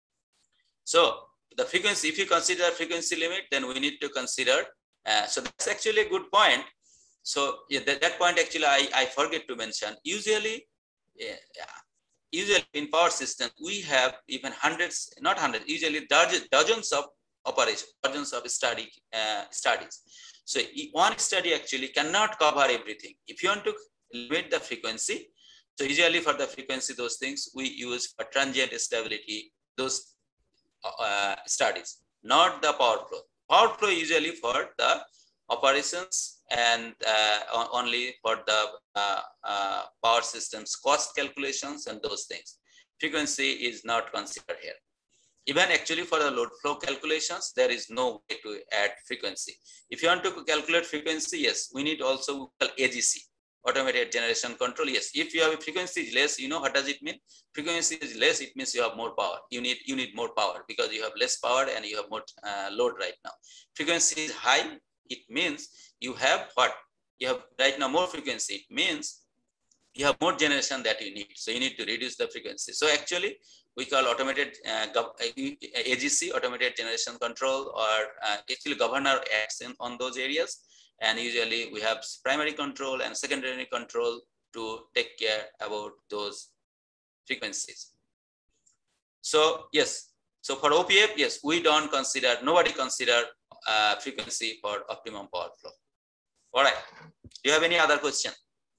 So the frequency, if you consider frequency limit, then we need to consider, uh, so that's actually a good point. So yeah, that, that point actually I, I forget to mention. Usually, yeah, usually in power systems, we have even hundreds, not hundreds, usually dozens, dozens of operations, dozens of study, uh, studies. So one study actually cannot cover everything. If you want to limit the frequency, so usually for the frequency, those things we use for transient stability, those uh, studies, not the power flow. Power flow usually for the operations and uh, only for the uh, uh, power systems cost calculations and those things. Frequency is not considered here. Even actually for the load flow calculations, there is no way to add frequency. If you want to calculate frequency, yes, we need also A G C, automated generation control. Yes, if you have a frequency is less, you know what does it mean? Frequency is less, it means you have more power. You need you need more power because you have less power and you have more uh, load right now. Frequency is high, it means you have what? You have right now more frequency. It means you have more generation that you need. So you need to reduce the frequency. So actually we call automated uh, A G C, automated generation control, or uh, actually governor acts in, on those areas. And usually we have primary control and secondary control to take care about those frequencies. So yes, so for O P F, yes, we don't consider, nobody consider uh, frequency for optimum power flow. All right, do you have any other question?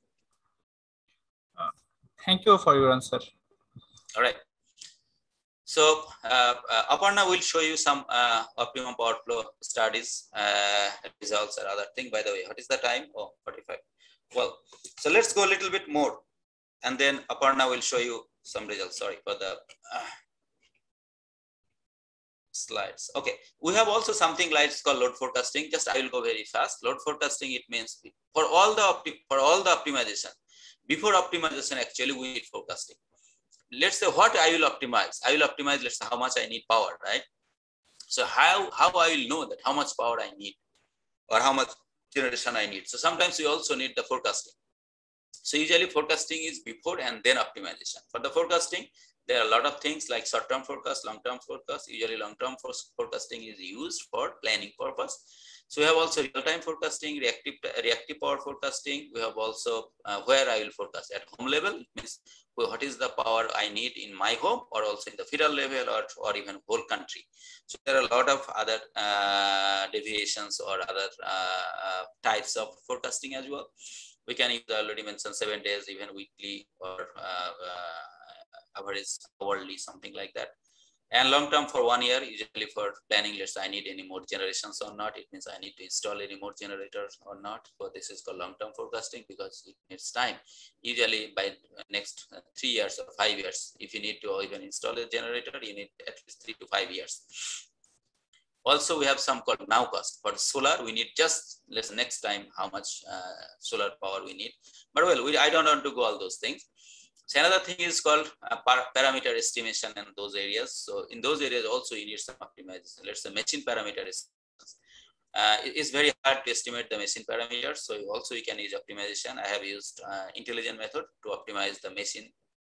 Uh, thank you for your answer. All right. So uh, uh, Aparna will show you some uh, optimum power flow studies, uh, results or other thing. By the way, what is the time? Oh, forty-five. Well, so let's go a little bit more, and then Aparna will show you some results. Sorry for the uh, slides. Okay, we have also something like it's called load forecasting. Just I will go very fast. Load forecasting, it means for all the opti for all the optimization. Before optimization, actually we need forecasting. Let's say what I will optimize. I will optimize, let's say how much I need power, right? So how, how I will know that how much power I need or how much generation I need. So sometimes we also need the forecasting. So usually forecasting is before and then optimization. For the forecasting, there are a lot of things like short-term forecast, long-term forecast. Usually long-term forecasting is used for planning purpose. So we have also real-time forecasting, reactive, reactive power forecasting. We have also uh, where I will forecast at home level. It means what is the power I need in my home or also in the federal level or, or even whole country. So there are a lot of other uh, deviations or other uh, types of forecasting as well. We can use, I already mentioned, seven days, even weekly or uh, uh, average hourly, something like that. And long term for one year, usually for planning, let's say I need any more generations or not. It means I need to install any more generators or not. So this is called long term forecasting because it needs time. Usually by next three years or five years, if you need to even install a generator, you need at least three to five years. Also, we have some called now cost. For solar, we need just let's next time how much uh, solar power we need. But well, we, I don't want to go all those things. So another thing is called uh, parameter estimation in those areas. So in those areas also you need some optimization. Let's say machine parameter estimations. Uh, it is very hard to estimate the machine parameters. So also you can use optimization. I have used uh, intelligent method to optimize the machine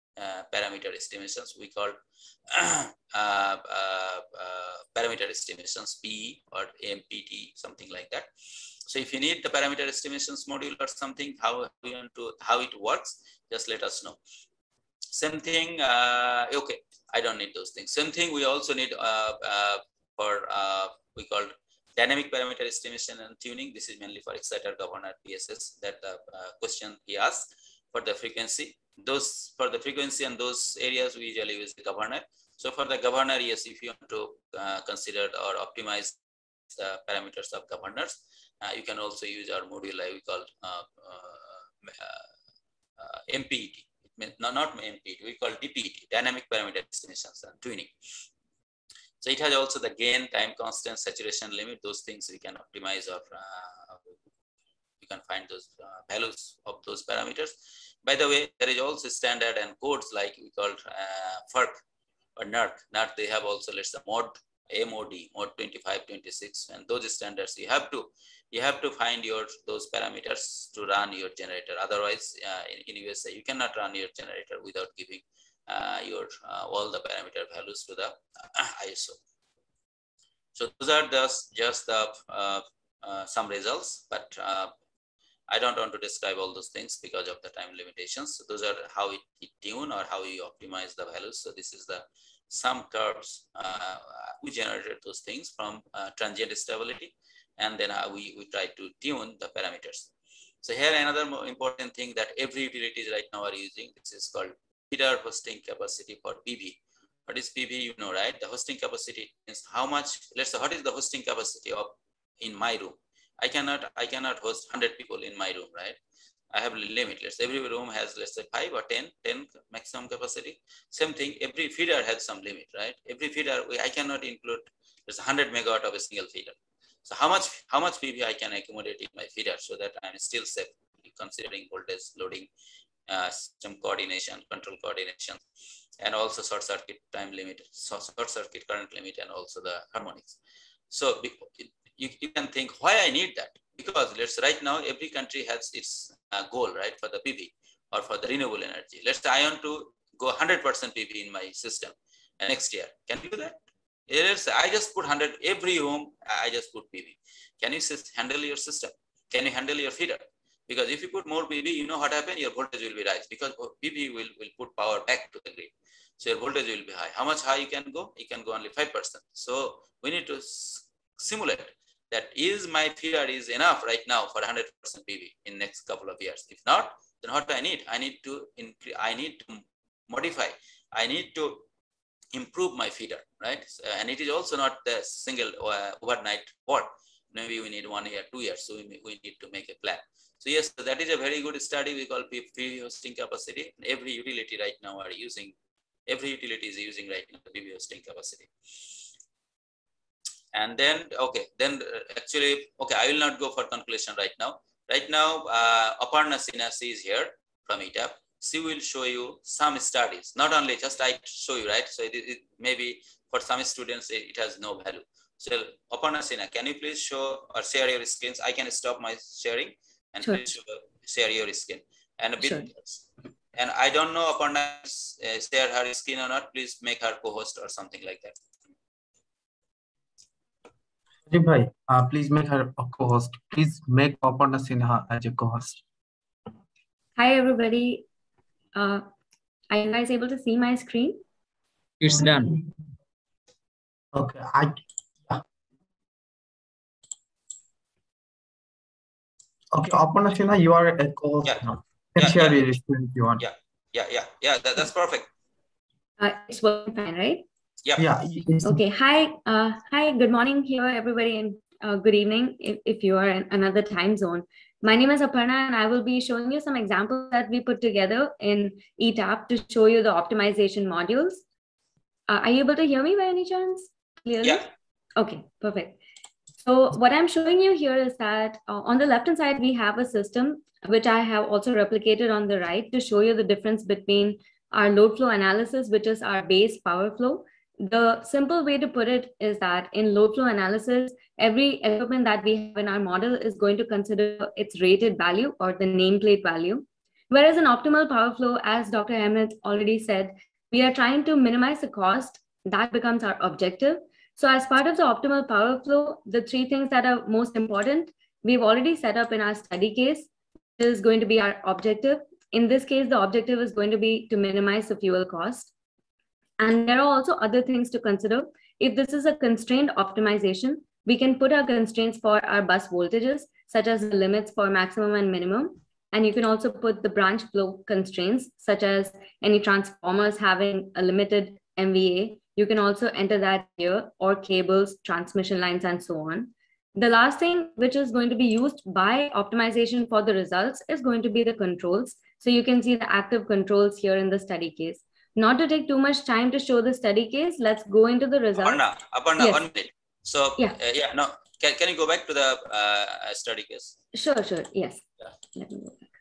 uh, parameter estimations. We call uh, uh, uh, parameter estimations, P or M P T, something like that. So if you need the parameter estimations module or something, how we want to, how it works, just let us know. Same thing. Uh, okay, I don't need those things. Same thing. We also need uh, uh, for uh, we call dynamic parameter estimation and tuning. This is mainly for exciter governor P S S. That the uh, question he asked for the frequency. Those for the frequency and those areas we usually use the governor. So for the governor, yes, if you want to uh, consider or optimize the parameters of governors, uh, you can also use our module we call uh, uh, uh, M P E T. No, not M P E T, we call D P E T, dynamic parameter estimations and tuning. So it has also the gain, time constant, saturation limit, those things we can optimize or uh, you can find those uh, values of those parameters. By the way, there is also standard and codes like we call uh, F E R C or N E R C. N E R C, they have also, let's say, mod, M O D, mod twenty-five, twenty-six, and those standards you have to you have to find your those parameters to run your generator. Otherwise, uh, in, in U S A, you cannot run your generator without giving uh, your uh, all the parameter values to the uh, I S O. So those are just just the uh, uh, some results, but uh, I don't want to describe all those things because of the time limitations. So those are how it, it tune or how you optimize the values. So this is the some curves uh, we generated those things from uh, transient stability, and then uh, we, we try to tune the parameters. So here another more important thing that every utilities right now are using, this is called feeder hosting capacity for P V. What is P V? You know, right? The hosting capacity is how much, let's say, what is the hosting capacity of in my room? I cannot, I cannot host one hundred people in my room, right? I have a limit. Let's say every room has, let's say, five or ten, ten maximum capacity. Same thing, every feeder has some limit, right? Every feeder, I cannot include, there's one hundred megawatt of a single feeder. So how much, how much P V I can accommodate in my feeder so that I'm still safe, considering voltage, loading, uh, system coordination, control coordination, and also short circuit time limit, short circuit current limit, and also the harmonics. So you, you can think why I need that. Because let's right now every country has its uh, goal, right, for the P V or for the renewable energy. Let's say I want to go one hundred percent P V in my system and next year. Can you do that? Let's say I just put one hundred every home. I just put P V. Can you handle your system? Can you handle your feeder? Because if you put more P V, you know what happens. Your voltage will be rise because P V will will put power back to the grid. So your voltage will be high. How much high you can go? You can go only five percent. So we need to simulate. That is my feeder is enough right now for one hundred percent P V in next couple of years. If not, then what do I need? I need to increase, I need to modify, I need to improve my feeder, right? So, and it is also not the single uh, overnight work. Maybe we need one year, two years. So we, we need to make a plan. So yes, that is a very good study we call P V hosting capacity. Every utility right now are using, every utility is using right now the P V hosting capacity. And then, okay, then uh, actually, okay, I will not go for conclusion right now. Right now, uh, Aparna Sinha is here from E T A P. She will show you some studies, not only just I show you, right? So it, it maybe for some students, it, it has no value. So Aparna Sinha, can you please show or share your screens? I can stop my sharing and sure. Please show, share your screen. And, a bit, sure. And I don't know Aparna uh, share her screen or not, please make her co-host or something like that. Bhai, uh, please make her a co-host. Please make Aparna Sinha as a co-host. Hi, everybody. Uh, are you guys able to see my screen? It's done. Okay. I, yeah. Okay, Aparna Sinha, you are a co-host yeah. now. You can yeah, share yeah. your screen if you want. Yeah, yeah, yeah, yeah. That, that's perfect. Uh, it's working fine, right? Yep. Yeah. Okay. Hi. Uh, hi. Good morning here, everybody, and uh, good evening if, if you are in another time zone. My name is Aparna, and I will be showing you some examples that we put together in E T A P to show you the optimization modules. Uh, are you able to hear me by any chance? Clearly? Yeah. Okay. Perfect. So what I'm showing you here is that uh, on the left-hand side, we have a system, which I have also replicated on the right to show you the difference between our load flow analysis, which is our base power flow. The simple way to put it is that in load flow analysis, every equipment that we have in our model is going to consider its rated value or the nameplate value. Whereas in optimal power flow, as Doctor Ahmed already said, we are trying to minimize the cost. That becomes our objective. So as part of the optimal power flow, the three things that are most important, we've already set up in our study case, is going to be our objective. In this case, the objective is going to be to minimize the fuel cost. And there are also other things to consider. If this is a constrained optimization, we can put our constraints for our bus voltages, such as the limits for maximum and minimum. And you can also put the branch flow constraints, such as any transformers having a limited M V A. You can also enter that here, or cables, transmission lines, and so on. The last thing, which is going to be used by optimization for the results, is going to be the controls. So you can see the active controls here in the study case. Not to take too much time to show the study case, let's go into the results. Aparna, Aparna, Yes. one minute. So, Yeah. uh, yeah, no, can, can you go back to the uh, study case? Sure, sure, yes. Yeah. Let me go back.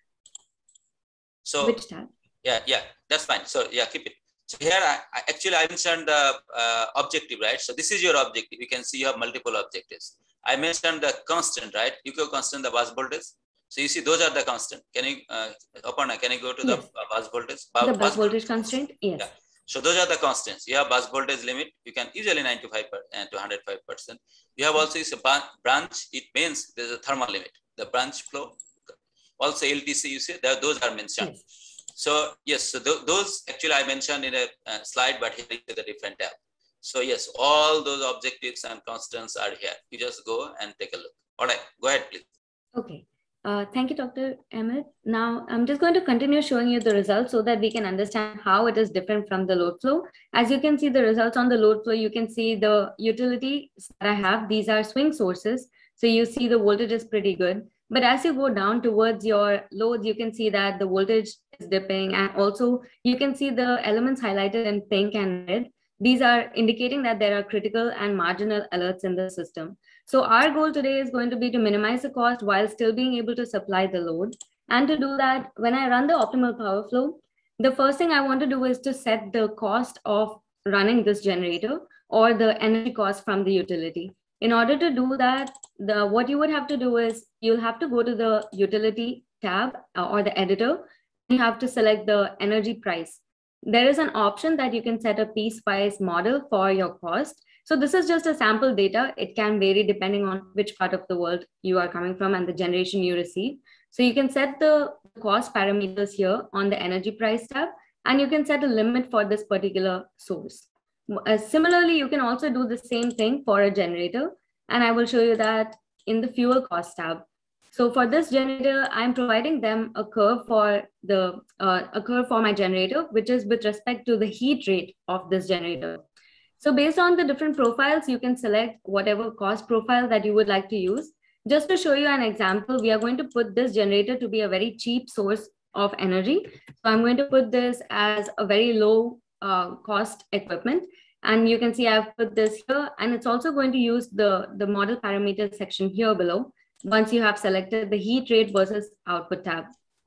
So, Which tab? yeah, yeah, that's fine. So, yeah, keep it. So here, I, I actually, I mentioned the uh, objective, right? So this is your objective. You can see you have multiple objectives. I mentioned the constant, right? You can constant the bus voltage. So you see, those are the constant. Can you, uh, Aparna, can you go to Yes. the bus voltage? The bus voltage constraint, yes. Yeah. So those are the constants. You have bus voltage limit. You can usually ninety-five and to one hundred five percent. You have also is a branch. It means there's a thermal limit. The branch flow. Also L T C, you see, that those are mentioned. Yes. So yes, so th those actually I mentioned in a uh, slide, but here is a different tab. So yes, all those objectives and constants are here. You just go and take a look. All right, go ahead, please. Okay. Uh, thank you, Doctor Ahmed. Now, I'm just going to continue showing you the results so that we can understand how it is different from the load flow. As you can see the results on the load flow, you can see the utilities that I have. These are swing sources. So you see the voltage is pretty good. But as you go down towards your loads, you can see that the voltage is dipping. And also you can see the elements highlighted in pink and red. These are indicating that there are critical and marginal alerts in the system. So our goal today is going to be to minimize the cost while still being able to supply the load. And to do that, when I run the optimal power flow, the first thing I want to do is to set the cost of running this generator or the energy cost from the utility. In order to do that, the what you would have to do is you'll have to go to the utility tab uh, or the editor. You have to select the energy price. There is an option that you can set a piecewise model for your cost. So this is just a sample data. It can vary depending on which part of the world you are coming from and the generation you receive. So you can set the cost parameters here on the energy price tab, and you can set a limit for this particular source. Uh, similarly, you can also do the same thing for a generator, and I will show you that in the fuel cost tab. So for this generator, I'm providing them a curve for the uh, a curve for my generator, which is with respect to the heat rate of this generator. So based on the different profiles, you can select whatever cost profile that you would like to use. Just to show you an example, we are going to put this generator to be a very cheap source of energy. So I'm going to put this as a very low uh, cost equipment. And you can see I've put this here, and it's also going to use the, the model parameters section here below once you have selected the heat rate versus output tab.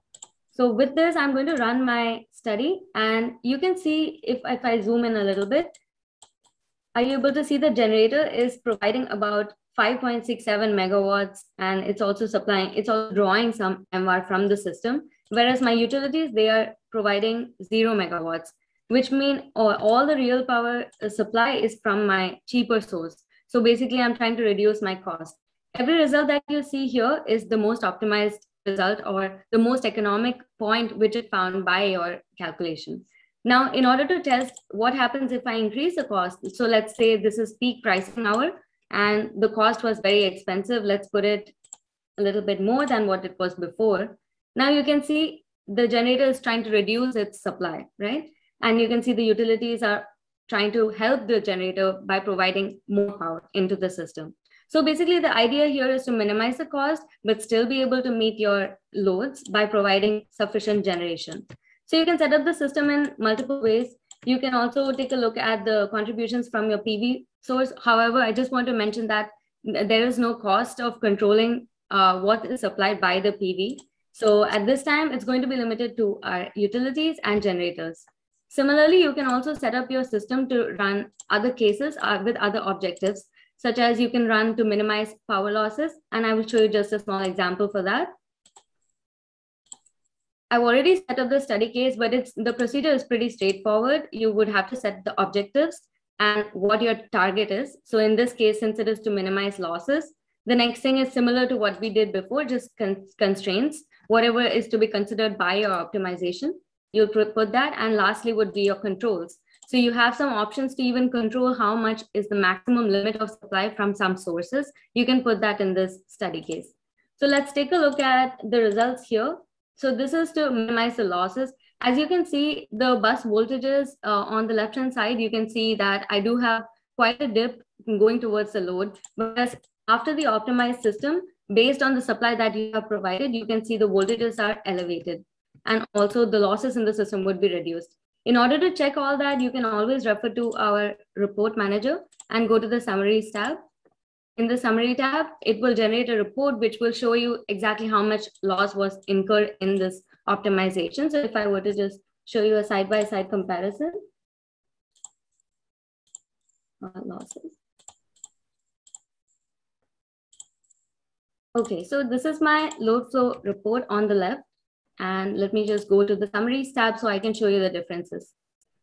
So with this, I'm going to run my study, and you can see if, if I zoom in a little bit, are you able to see the generator is providing about five point six seven megawatts, and it's also supplying, it's also drawing some M V A R from the system, whereas my utilities, they are providing zero megawatts, which mean all, all the real power supply is from my cheaper source. So basically I'm trying to reduce my cost. Every result that you see here is the most optimized result or the most economic point which is found by your calculation. Now, in order to test what happens if I increase the cost, so let's say this is peak pricing hour and the cost was very expensive. Let's put it a little bit more than what it was before. Now you can see the generator is trying to reduce its supply, right? And you can see the utilities are trying to help the generator by providing more power into the system. So basically the idea here is to minimize the cost, but still be able to meet your loads by providing sufficient generation. So you can set up the system in multiple ways. You can also take a look at the contributions from your P V source. However, I just want to mention that there is no cost of controlling uh, what is supplied by the P V. So at this time, it's going to be limited to our utilities and generators. Similarly, you can also set up your system to run other cases uh, with other objectives, such as you can run to minimize power losses. And I will show you just a small example for that. I've already set up the study case, but it's the procedure is pretty straightforward. You would have to set the objectives and what your target is. So in this case, since it is to minimize losses, the next thing is similar to what we did before, just con constraints, whatever is to be considered by your optimization, you'll put that. And lastly would be your controls. So you have some options to even control how much is the maximum limit of supply from some sources. You can put that in this study case. So let's take a look at the results here. So this is to minimize the losses. As you can see, the bus voltages uh, on the left-hand side, you can see that I do have quite a dip going towards the load. But after the optimized system, based on the supply that you have provided, you can see the voltages are elevated. And also the losses in the system would be reduced. In order to check all that, you can always refer to our report manager and go to the summaries tab. In the summary tab, it will generate a report which will show you exactly how much loss was incurred in this optimization. So if I were to just show you a side-by-side comparison, uh, losses. Okay, so this is my load flow report on the left. And let me just go to the summaries tab so I can show you the differences.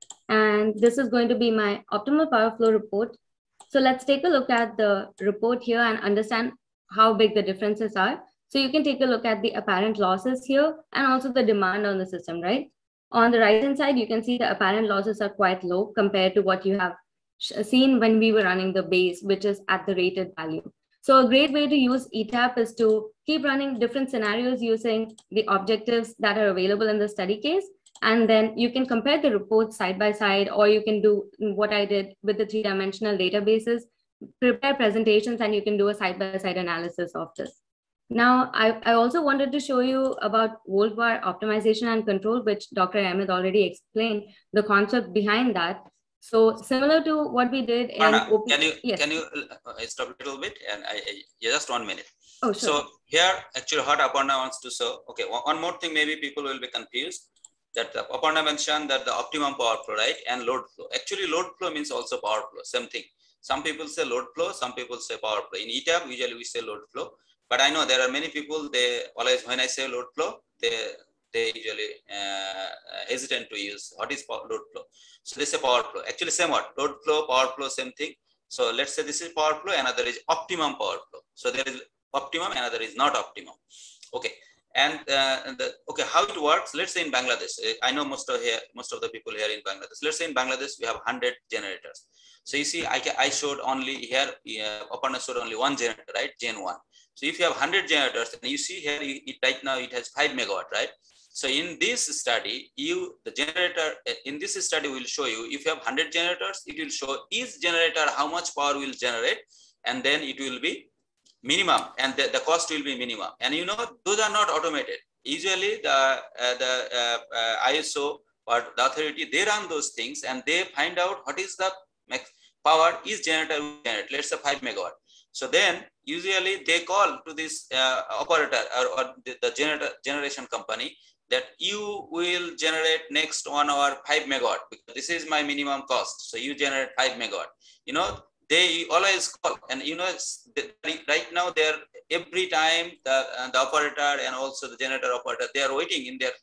And this is going to be my optimal power flow report. So let's take a look at the report here and understand how big the differences are. So you can take a look at the apparent losses here and also the demand on the system, right? On the right-hand side, you can see the apparent losses are quite low compared to what you have seen when we were running the base, which is at the rated value. So a great way to use E TAP is to keep running different scenarios using the objectives that are available in the study case. And then you can compare the reports side by side, or you can do what I did with the three-dimensional databases, prepare presentations, and you can do a side-by-side analysis of this. Now, I, I also wanted to show you about volt var optimization and control, which Doctor Ahmed already explained the concept behind that. So similar to what we did in Anna, open, can you yes. can you uh, stop a little bit and I, I just one minute. Oh, sure. So here actually what Aparna wants to show. Okay, one, one more thing, maybe people will be confused. That the Aparna mentioned that the optimum power flow, right, and load flow. Actually, load flow means also power flow. Same thing. Some people say load flow, some people say power flow. In E TAP, usually we say load flow. But I know there are many people. They always, when I say load flow, they they usually uh, hesitant to use what is power, load flow. So they say power flow. Actually, same word. Load flow, power flow, same thing. So let's say this is power flow, another is optimum power flow. So there is optimum, another is not optimum. Okay. And uh, the, okay, how it works? Let's say in Bangladesh, I know most of here, most of the people here in Bangladesh. Let's say in Bangladesh we have one hundred generators. So you see, I, I showed only here. Uh, Aparna showed only one generator, right? Gen one. So if you have one hundred generators, and you see here, it, right now it has five megawatt, right? So in this study, you the generator in this study will show you if you have one hundred generators, it will show each generator how much power will generate, and then it will be minimum, and the, the cost will be minimum. And you know, those are not automated. Usually the uh, the uh, uh, I S O or the authority, they run those things and they find out what is the max power each generator will generate. Let's say five megawatt. So then usually they call to this uh, operator or, or the, the generator generation company that you will generate next one hour five megawatt because this is my minimum cost. So you generate five megawatt. You know, they always call, and you know, right now they're every time the, uh, the operator and also the generator operator, they are waiting in their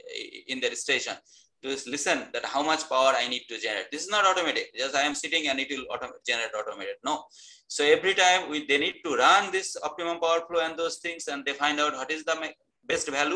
in their station to listen that how much power I need to generate. This is not automated. Just I am sitting and it will auto generate automated. No. So every time we they need to run this optimum power flow and those things, and they find out what is the best value,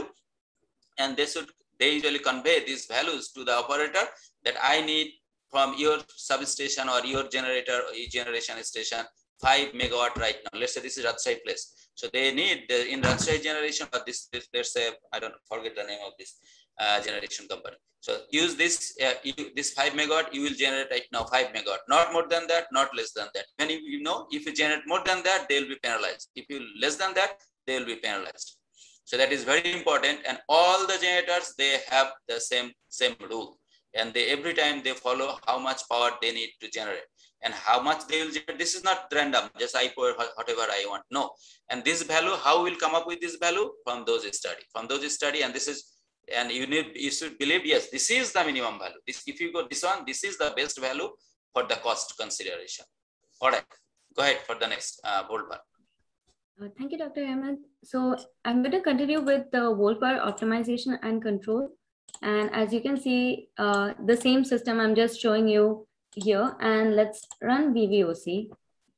and they should they usually convey these values to the operator that I need from your substation or your generator or your generation station five megawatt right now. Let's say this is Rajshahi place. So they need the, in Rajshahi generation, but this, this let's say I don't forget the name of this uh, generation company. So use this uh, you, this five megawatt. You will generate right now five megawatt. Not more than that, not less than that. When you, you know if you generate more than that, they will be penalized. If you less than that, they will be penalized. So that is very important. And all the generators, they have the same same rule. And they every time they follow how much power they need to generate and how much they will generate. This is not random, just I pour whatever I want. No. And this value, how will come up with this value? From those study. From those study, and this is, and you need you should believe, yes, this is the minimum value. This, if you go this one, this is the best value for the cost consideration. All right. Go ahead for the next uh, bold bar. Uh, thank you, Doctor Ahmed. So I'm going to continue with the volt power optimization and control. And as you can see, uh, the same system I'm just showing you here. And let's run V V O C.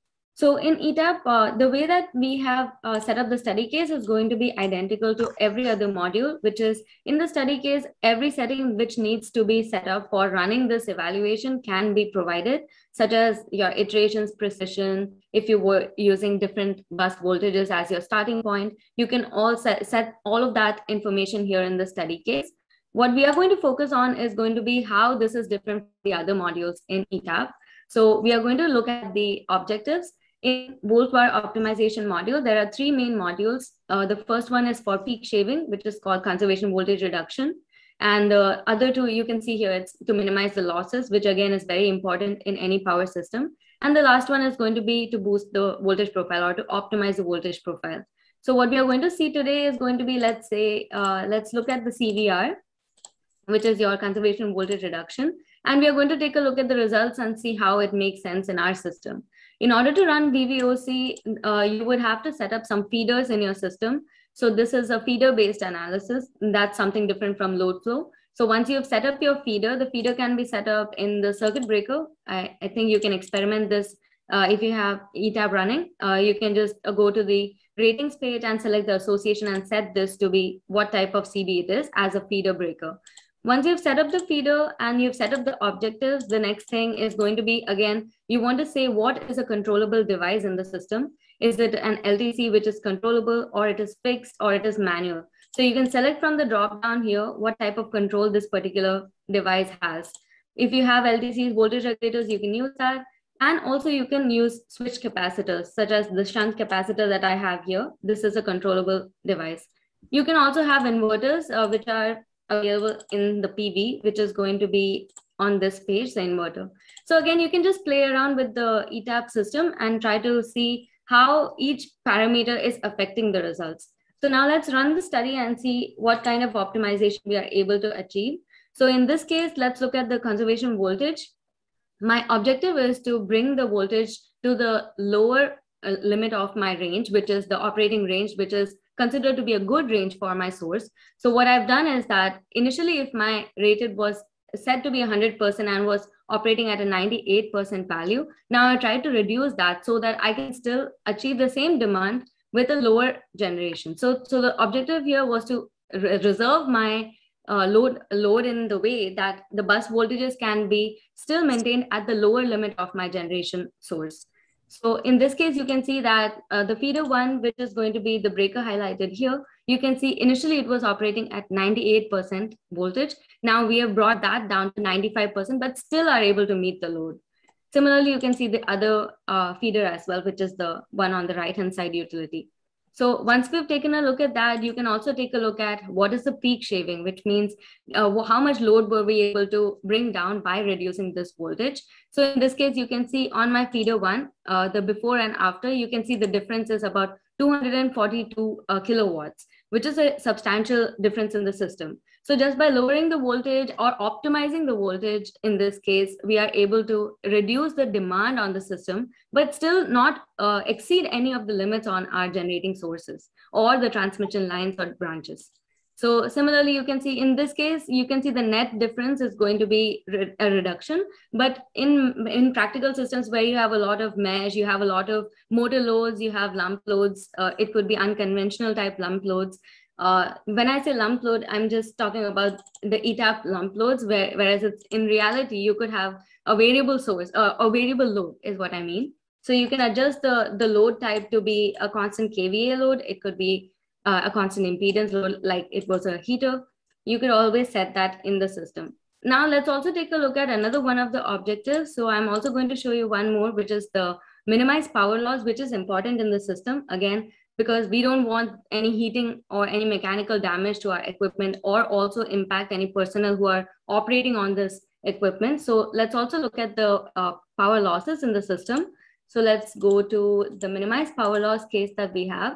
So in E TAP, uh, the way that we have uh, set up the study case is going to be identical to every other module, which is in the study case, every setting which needs to be set up for running this evaluation can be provided, such as your iterations precision. If you were using different bus voltages as your starting point, you can all set, set all of that information here in the study case. What we are going to focus on is going to be how this is different from the other modules in E TAP. So we are going to look at the objectives. In volt power optimization module, there are three main modules. Uh, the first one is for peak shaving, which is called conservation voltage reduction. And the other two, you can see here, it's to minimize the losses, which again is very important in any power system. And the last one is going to be to boost the voltage profile or to optimize the voltage profile. So what we are going to see today is going to be, let's say, uh, let's look at the C V R, which is your conservation voltage reduction. And we are going to take a look at the results and see how it makes sense in our system. In order to run V V O C, uh, you would have to set up some feeders in your system. So this is a feeder-based analysis. That's something different from load flow. So once you've set up your feeder, the feeder can be set up in the circuit breaker. I, I think you can experiment this uh, if you have E TAP running. Uh, you can just uh, go to the ratings page and select the association and set this to be what type of C D it is as a feeder breaker. Once you've set up the feeder and you've set up the objectives, the next thing is going to be, again, you want to say what is a controllable device in the system. Is it an L T C which is controllable, or it is fixed, or it is manual? So you can select from the drop down here what type of control this particular device has. If you have L T Cs, voltage regulators, you can use that. And also you can use switch capacitors, such as the shunt capacitor that I have here. This is a controllable device. You can also have inverters, uh, which are available in the P V, which is going to be on this page, the inverter. So again, you can just play around with the E TAP system and try to see how each parameter is affecting the results. So now let's run the study and see what kind of optimization we are able to achieve. So in this case, let's look at the conservation voltage. My objective is to bring the voltage to the lower uh, limit of my range, which is the operating range, which is considered to be a good range for my source. So what I've done is that initially, if my rated was set to be one hundred percent and was operating at a ninety-eight percent value, now I try to reduce that so that I can still achieve the same demand with a lower generation. So, so the objective here was to re reserve my uh, load, load in the way that the bus voltages can be still maintained at the lower limit of my generation source. So in this case, you can see that uh, the feeder one, which is going to be the breaker highlighted here, you can see initially it was operating at ninety-eight percent voltage. Now we have brought that down to ninety-five percent, but still are able to meet the load. Similarly, you can see the other uh, feeder as well, which is the one on the right-hand side utility. So once we've taken a look at that, you can also take a look at what is the peak shaving, which means uh, how much load were we able to bring down by reducing this voltage. So in this case, you can see on my feeder one, uh, the before and after, you can see the difference is about two hundred forty-two uh, kilowatts, which is a substantial difference in the system. So just by lowering the voltage or optimizing the voltage, in this case, we are able to reduce the demand on the system, but still not uh, exceed any of the limits on our generating sources or the transmission lines or branches. So similarly, you can see in this case, you can see the net difference is going to be re a reduction. But in, in practical systems where you have a lot of mesh, you have a lot of motor loads, you have lump loads, uh, it could be unconventional type lump loads. Uh, when I say lump load, I'm just talking about the E TAP lump loads, where, whereas it's in reality, you could have a variable source, uh, a variable load is what I mean. So you can adjust the, the load type to be a constant K V A load. It could be uh, a constant impedance load, like it was a heater. You could always set that in the system. Now let's also take a look at another one of the objectives. So I'm also going to show you one more, which is the minimize power loss, which is important in the system. Again, because we don't want any heating or any mechanical damage to our equipment, or also impact any personnel who are operating on this equipment. So let's also look at the uh, power losses in the system. So let's go to the minimize power loss case that we have.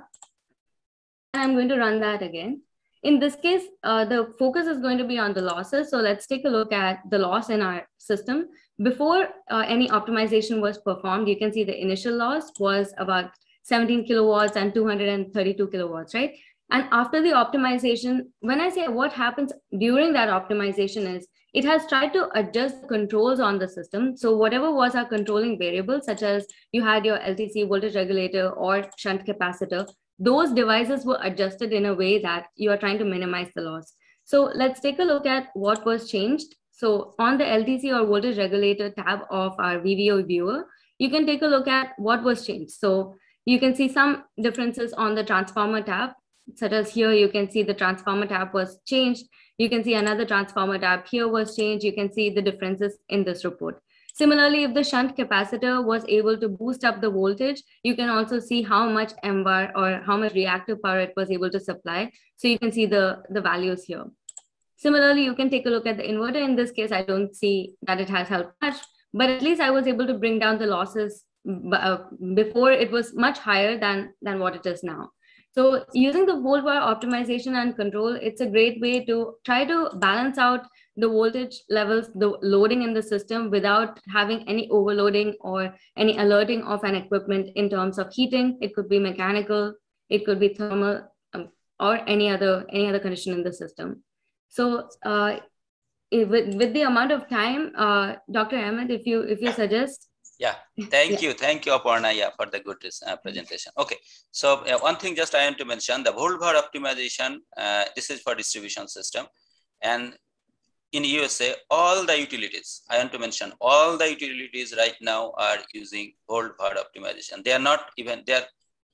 And I'm going to run that again. In this case, uh, the focus is going to be on the losses. So let's take a look at the loss in our system. Before uh, any optimization was performed, you can see the initial loss was about seventeen kilowatts and two hundred thirty-two kilowatts, right? And after the optimization, when I say what happens during that optimization is, it has tried to adjust the controls on the system. So whatever was our controlling variable, such as you had your L T C, voltage regulator, or shunt capacitor, those devices were adjusted in a way that you are trying to minimize the loss. So let's take a look at what was changed. So on the L T C or voltage regulator tab of our V V O viewer, you can take a look at what was changed. So you can see some differences on the transformer tab, such as here, you can see the transformer tab was changed. You can see another transformer tab here was changed. You can see the differences in this report. Similarly, if the shunt capacitor was able to boost up the voltage, you can also see how much M V A R or how much reactive power it was able to supply. So you can see the, the values here. Similarly, you can take a look at the inverter. In this case, I don't see that it has helped much, but at least I was able to bring down the losses before it was much higher than, than what it is now. So using the volt bar optimization and control, it's a great way to try to balance out the voltage levels, the loading in the system without having any overloading or any alerting of an equipment in terms of heating. It could be mechanical, it could be thermal, um, or any other, any other condition in the system. So uh, with, with the amount of time, uh, Doctor Ahmed, if you, if you suggest. Yeah, thank yeah. you. Thank you, Aparna, yeah, for the good uh, presentation. Okay, so uh, one thing just I want to mention, the volt bar optimization, uh, this is for distribution system. And in U S A, all the utilities, I want to mention, all the utilities right now are using volt bar optimization. They are not even, they are,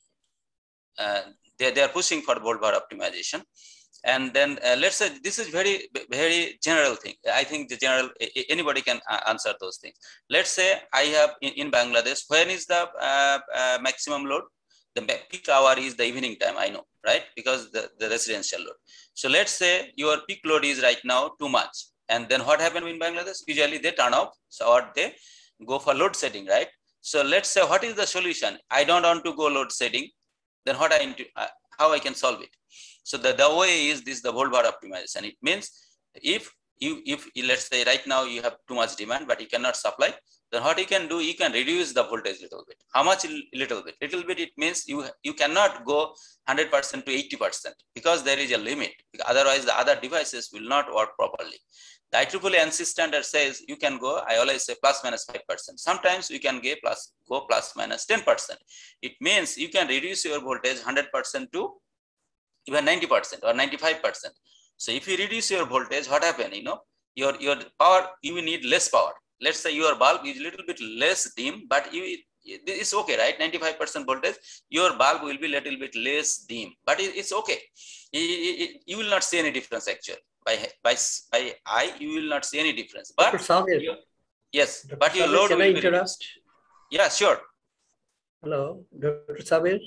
uh, they, they are pushing for volt bar optimization. And then uh, let's say this is very, very general thing. I think the general, anybody can answer those things. Let's say I have in, in Bangladesh, when is the uh, uh, maximum load? The peak hour is the evening time, I know, right? Because the, the residential load. So let's say your peak load is right now too much. And then what happens in Bangladesh? Usually they turn off, so or they go for load setting, right? So let's say, what is the solution? I don't want to go load setting. Then what I into, uh, how I can solve it? So the, the way is this, the volt bar optimization. It means if you, if let's say right now you have too much demand, but you cannot supply, then what you can do, you can reduce the voltage a little bit. How much? Little bit. Little bit, it means you, you cannot go one hundred percent to eighty percent because there is a limit. Otherwise, the other devices will not work properly. The I triple A ANSI standard says you can go, I always say plus minus five percent. Sometimes you can get plus, go plus minus ten percent. It means you can reduce your voltage one hundred percent to even ninety percent or ninety-five percent. So if you reduce your voltage, what happens? You know, your, your power, you will need less power. Let's say your bulb is a little bit less dim, but you, it's okay, right? ninety-five percent voltage, your bulb will be a little bit less dim, but it, it's okay. It, it, you will not see any difference actually. By, by, by eye, you will not see any difference. But you, yes, Doctor but your Sabir, load can will I be interrupt? Yeah, sure. Hello, Doctor Sabir.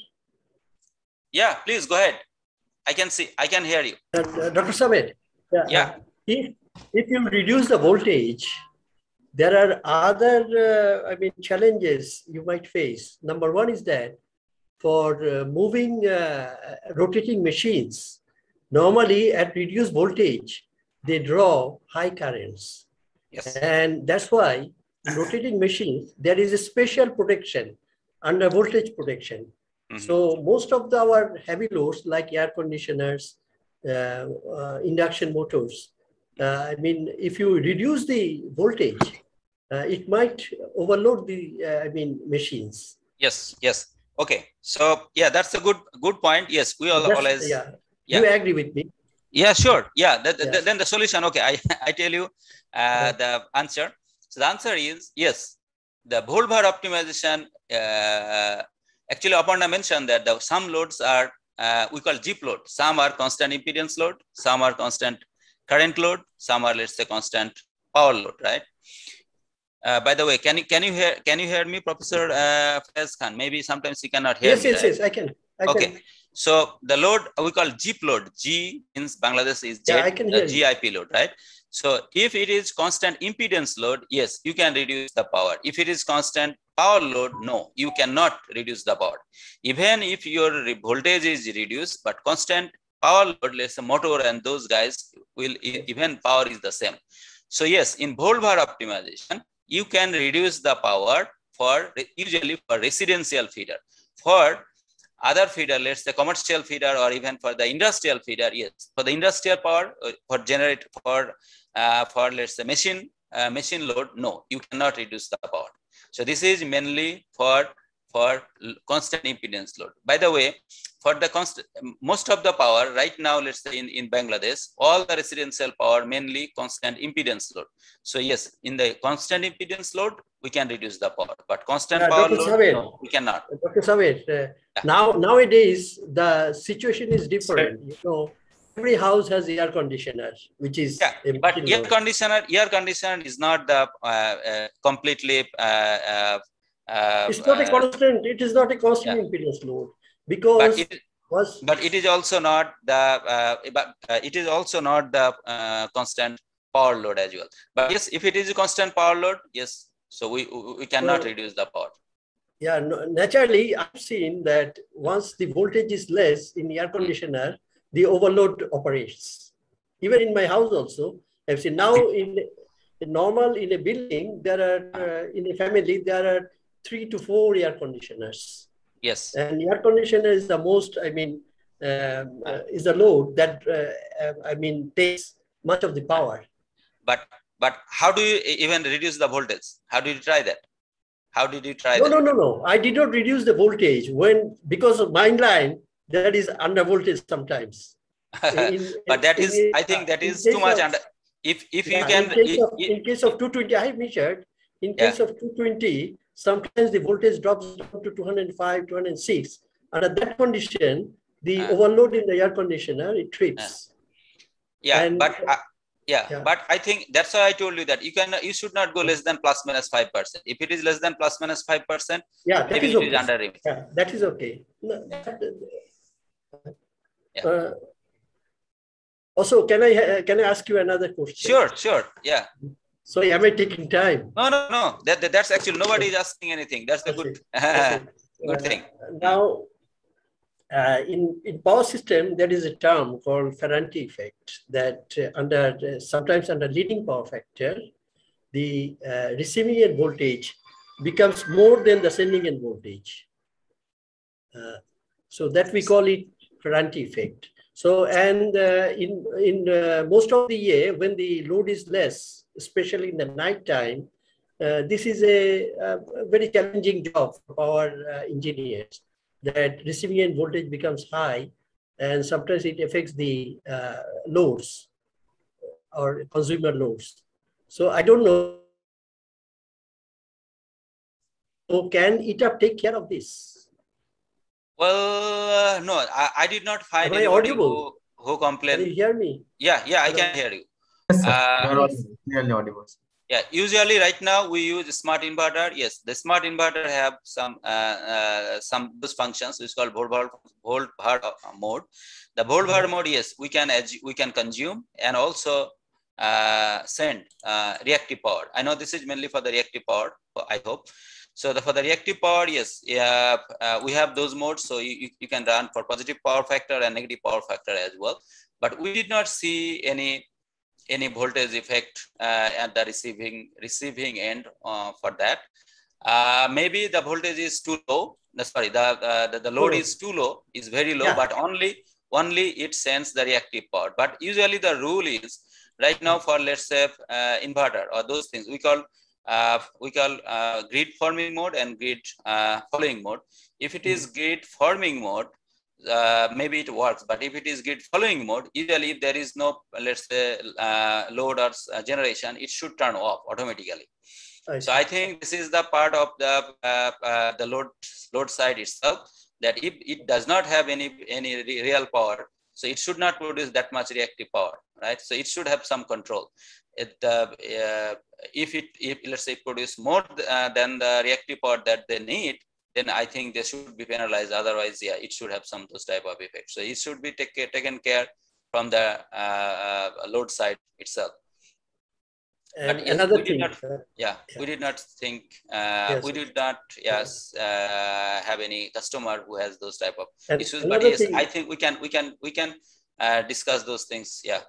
Yeah, please go ahead. I can see, I can hear you. Uh, Doctor Sabir, uh, yeah. If, if you reduce the voltage, there are other, uh, I mean, challenges you might face. Number one is that for uh, moving, uh, rotating machines, normally at reduced voltage, they draw high currents. Yes. And that's why in rotating machines, there is a special protection under voltage protection. Mm-hmm. So most of the, our heavy loads like air conditioners, uh, uh, induction motors, uh, I mean, if you reduce the voltage, uh, it might overload the, uh, I mean, machines. Yes, yes. Okay. So yeah, that's a good, good point. Yes, we all that's, always. Yeah. Yeah. You agree with me? Yeah, sure. Yeah. The, the, yeah. Then the solution, okay, I, I tell you uh, the answer. So the answer is yes, the volt bar optimization, uh, actually Aparna mentioned that the, some loads are, uh, we call Jeep load. Some are constant impedance load, some are constant current load, some are, let's say, constant power load, right? Uh, by the way, can you, can you hear, can you hear me, Professor uh, Faiz Khan? Maybe sometimes you cannot hear yes, me. Yes, right? yes, I can. I okay. Can. So the load we call Jeep load. G in Bangladesh is Jet, yeah, I can hear uh, G I P load, right? So if it is constant impedance load, yes, you can reduce the power. If it is constant power load, no, you cannot reduce the power. Even if your voltage is reduced, but constant power load, let's say motor and those guys will, even power is the same. So yes, in volt bar optimization, you can reduce the power for usually for residential feeder. For other feeder, let's say commercial feeder or even for the industrial feeder, yes. For the industrial power, for generate for uh, for let's say machine uh, machine load, no, you cannot reduce the power. So this is mainly for for constant impedance load. By the way, for the constant, most of the power right now, let's say in, in Bangladesh, all the residential power mainly constant impedance load. So yes, in the constant impedance load, we can reduce the power, but constant uh, power Doctor load, Saber, no, we cannot. Doctor Saber, uh, yeah. now nowadays the situation is different. Sure. You know, every house has air conditioner, which is yeah, but air load. conditioner, air conditioner is not the uh, uh, completely. Uh, uh, uh, it's not a constant. It is not a constant yeah. impedance load because. But it, was, but it is also not the. Uh, but uh, it is also not the uh, constant power load as well. But yes, if it is a constant power load, yes. So we we cannot well, reduce the power. Yeah, no, naturally, I've seen that once the voltage is less in the air conditioner, the overload operates. Even in my house also, I've seen now in, in normal in a building, there are uh, in a family there are three to four air conditioners. Yes. And the air conditioner is the most, I mean, um, uh, is a load that uh, uh, I mean takes much of the power. But but how do you even reduce the voltage? How did you try that? How did you try no, that? No, no, no. I did not reduce the voltage when, because of my line, that is under voltage sometimes. In, but that in, is, in, I think that is too much of, under. If if yeah, you can. In case, if, of, in case of two twenty, I have measured. In case yeah. of two twenty, sometimes the voltage drops down to two hundred five, two hundred six. Under that condition, the uh, overload in the air conditioner, it trips. Uh, yeah, and, but. Uh, Yeah, yeah, but I think that's why I told you that you can you should not go less than plus minus five percent. If it is less than plus minus five percent, yeah, that is okay. Is under limit. Yeah, that is okay. No, that, yeah. Uh, also, can I uh, can I ask you another question? Sure, sure. Yeah. Sorry, am I taking time? No, no, no. That, that that's actually nobody is asking anything. That's the good good uh, thing. Now. Uh, in, in power system, there is a term called Ferranti effect that uh, under uh, sometimes under leading power factor, the uh, receiving end voltage becomes more than the sending end voltage. Uh, so that we call it Ferranti effect. So and uh, in in uh, most of the year when the load is less, especially in the night time, uh, this is a, a very challenging job for our uh, engineers. That receiving end voltage becomes high, and sometimes it affects the uh, loads or consumer loads. So I don't know. So can E T A P take care of this? Well, uh, no, I, I did not find Am anybody I audible? who, who complained. Can you hear me? Yeah, yeah, I can hear you. Yes, sir. Uh, You're audible. Clearly audible. Yeah, usually right now we use smart inverter. Yes, the smart inverter have some uh, uh, some those functions which is called volt var mode. The volt var mode, yes, we can we can consume and also uh, send uh, reactive power. I know this is mainly for the reactive power. I hope so. The, for the reactive power, yes, yeah, uh, we have those modes. So you, you can run for positive power factor and negative power factor as well. But we did not see any. any voltage effect uh, at the receiving receiving end uh, for that. Uh, maybe the voltage is too low. No, sorry, the, uh, the the load oh. is too low, is very low, yeah. but only only it sends the reactive power. But usually the rule is right now for let's say uh, inverter or those things we call uh, we call uh, grid forming mode and grid uh, following mode. If it is grid forming mode, Uh, maybe it works, but if it is grid following mode, usually if there is no, let's say, uh, load or uh, generation, it should turn off automatically. I so I think this is the part of the uh, uh, the load load side itself, that if it does not have any any real power, so it should not produce that much reactive power, right? So it should have some control. It uh, uh, if it if let's say produce more uh, than the reactive power that they need, then I think they should be penalized. Otherwise, yeah, it should have some those type of effects. So it should be take, taken care from the uh, uh, load side itself. And yes, another thing, not, uh, yeah, yeah, we did not think, uh, yes, we did not, yes, uh, have any customer who has those type of and issues. But yes, thing, I think we can, we can, we can uh, discuss those things, yeah,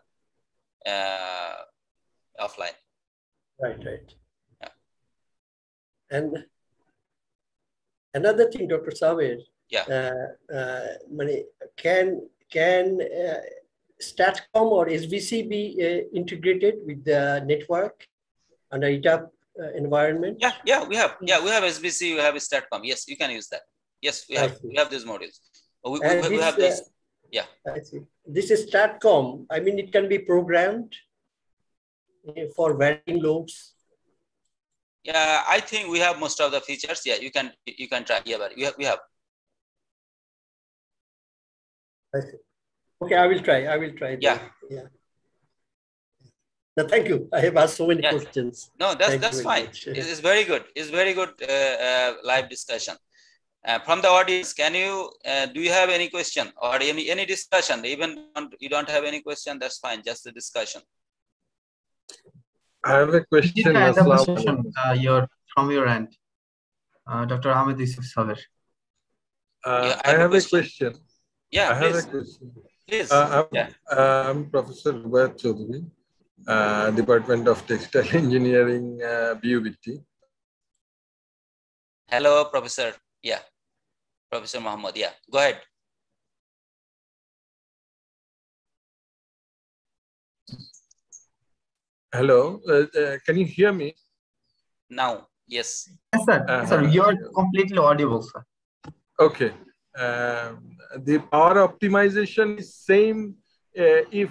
uh, offline. Right, right. Yeah. And another thing, Doctor Saber, Yeah. Uh, uh, can can uh, STATCOM or S V C be uh, integrated with the network under I T A P uh, environment? Yeah, yeah, we have. Yeah, we have S V C, we have STATCOM. Yes, you can use that. Yes, we have. We have these modules. We, we, we this, have this. Uh, yeah. I see. This is STATCOM. I mean, it can be programmed for varying loads. Yeah, I think we have most of the features. Yeah, you can you can try. Yeah, but we have we have. I see. Okay, I will try. I will try. Yeah. Yeah. No, thank you. I have asked so many yes. questions. No, that's thank that's fine. Much. It's very good. It's very good uh, uh, live discussion. Uh, from the audience, can you uh, do you have any question or any any discussion? Even you don't have any question, that's fine. Just a discussion. I have a question. Yeah, the question uh, your, from your end, uh, Doctor Ahmed Yusuf Saber. Uh, yeah, I, I have, have a question. question. Yeah, I please. have a question. Please. Uh, I'm, yeah. uh, I'm Professor Rubaiyat Chaudhary, uh, Department of Textile Engineering, uh, B U B T. Hello, Professor. Yeah, Professor Mohammed. Yeah, go ahead. Hello, uh, uh, can you hear me? Now, yes. Yes, sir. Uh, sir, you're completely audible, sir. Okay. Um, the power optimization is same uh, if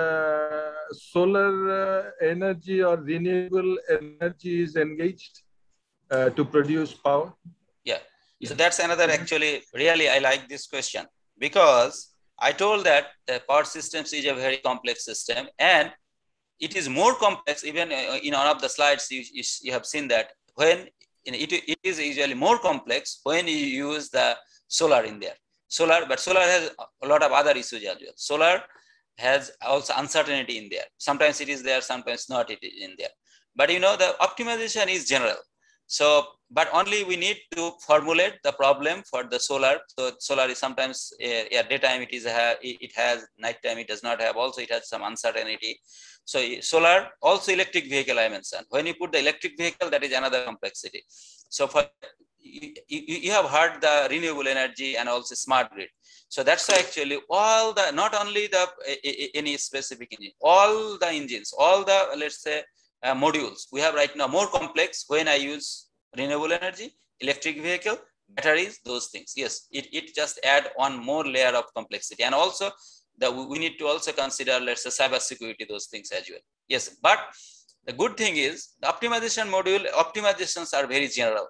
uh, solar uh, energy or renewable energy is engaged uh, to produce power? Yeah. So that's another actually, really, I like this question because I told that the power systems is a very complex system and it is more complex. Even in one of the slides, you, you, you have seen that when it, it is usually more complex when you use the solar in there. Solar, but solar has a lot of other issues as well. Solar has also uncertainty in there. Sometimes it is there, sometimes not it is in there. But you know, the optimization is general. So, but only we need to formulate the problem for the solar. So solar is sometimes, uh, yeah, daytime it is, a, it has, nighttime it does not have, also it has some uncertainty. So solar, also electric vehicle I mentioned. When you put the electric vehicle, that is another complexity. So for, you, you have heard the renewable energy and also smart grid. So that's actually all the, not only the, any specific engine, all the engines, all the, let's say, Uh, modules we have right now more complex when I use renewable energy, electric vehicle, batteries, those things. Yes, it, it just add one more layer of complexity. And also that we need to also consider, let's say, cyber security, those things as well. Yes, but the good thing is the optimization module optimizations are very general.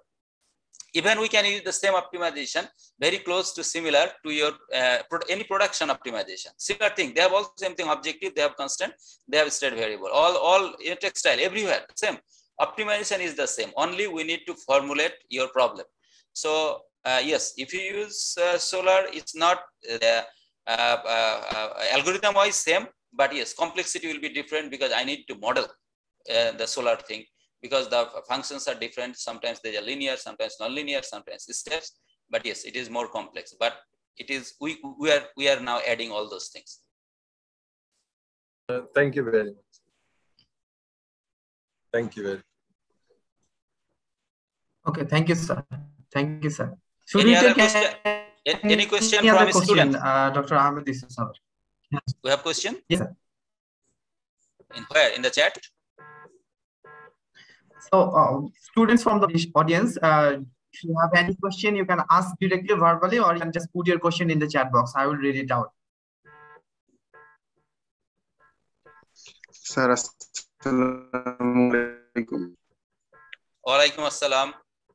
Even we can use the same optimization very close to similar to your uh, pro any production optimization. Similar thing. They have also same thing, objective, they have constant, they have state variable. All, all in textile, everywhere, same. Optimization is the same. Only we need to formulate your problem. So uh, yes, if you use uh, solar, it's not the uh, uh, uh, algorithm-wise same, but yes, complexity will be different because I need to model uh, the solar thing. Because the functions are different. Sometimes they are linear, sometimes non-linear, sometimes steps. But yes, it is more complex. But it is we we are we are now adding all those things. Uh, thank you very much. Thank you very much. Okay, thank you, sir. Thank you, sir. Should any we other take question? Any, any question any from other a student? Uh, Doctor Ahmed Yusuf Saber. Yes. We have question? Yes, sir. In where? In the chat? So uh, students from the audience, uh, if you have any question, you can ask directly verbally or you can just put your question in the chat box. I will read it out. Sir, Assalamualaikum. Walaikum assalam.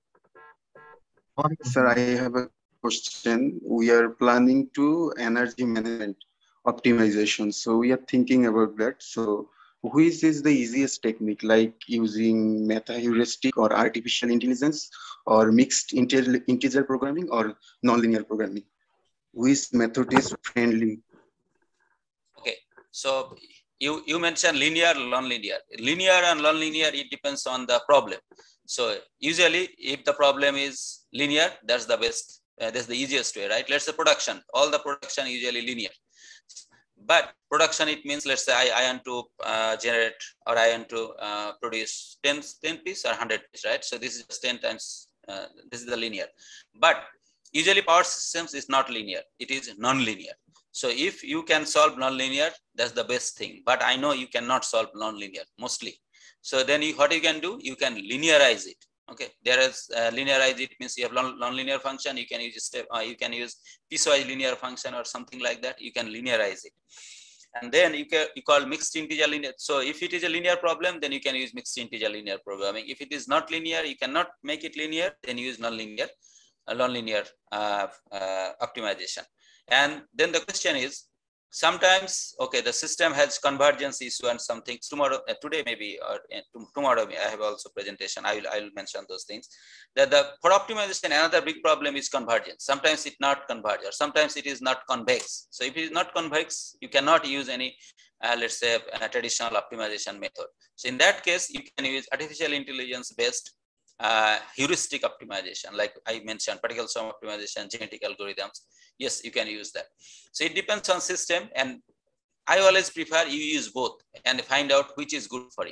Sir, I have a question. We are planning to energy management optimization. So we are thinking about that. So which is the easiest technique, like using meta heuristic or artificial intelligence or mixed integer programming or nonlinear programming? Which method is friendly? Okay, so you, you mentioned linear, non-linear. Linear and non-linear, it depends on the problem. So usually if the problem is linear, that's the best, uh, that's the easiest way, right? Let's say production, all the production usually linear. But production, it means, let's say I, I want to uh, generate or I want to uh, produce ten, ten piece or one hundred piece, right? So this is just ten times, uh, this is the linear. But Usually power systems is not linear, it is non-linear. So if you can solve non-linear, that's the best thing. But I know you cannot solve non-linear mostly. So then you, what you can do, you can linearize it. Okay, there is uh, linearize it means you have non-linear function. You can use step, uh, you can use piecewise linear function or something like that. You can linearize it, and then you can you call mixed integer linear. So if it is a linear problem, then you can use mixed integer linear programming. If it is not linear, you cannot make it linear. Then use non-linear, uh, non-linear uh, uh, optimization. And then the question is, sometimes, okay, the system has convergence issue and something. Tomorrow, uh, today maybe, or uh, tomorrow I have also presentation. I will I will mention those things. That the for optimization, another big problem is convergence. Sometimes it not converge, or sometimes it is not convex. So if it is not convex, you cannot use any, uh, let's say, a traditional optimization method. So in that case, you can use artificial intelligence based uh, heuristic optimization, like I mentioned, particle sum optimization, genetic algorithms. Yes, you can use that. So it depends on system, and I always prefer you use both and find out which is good for you.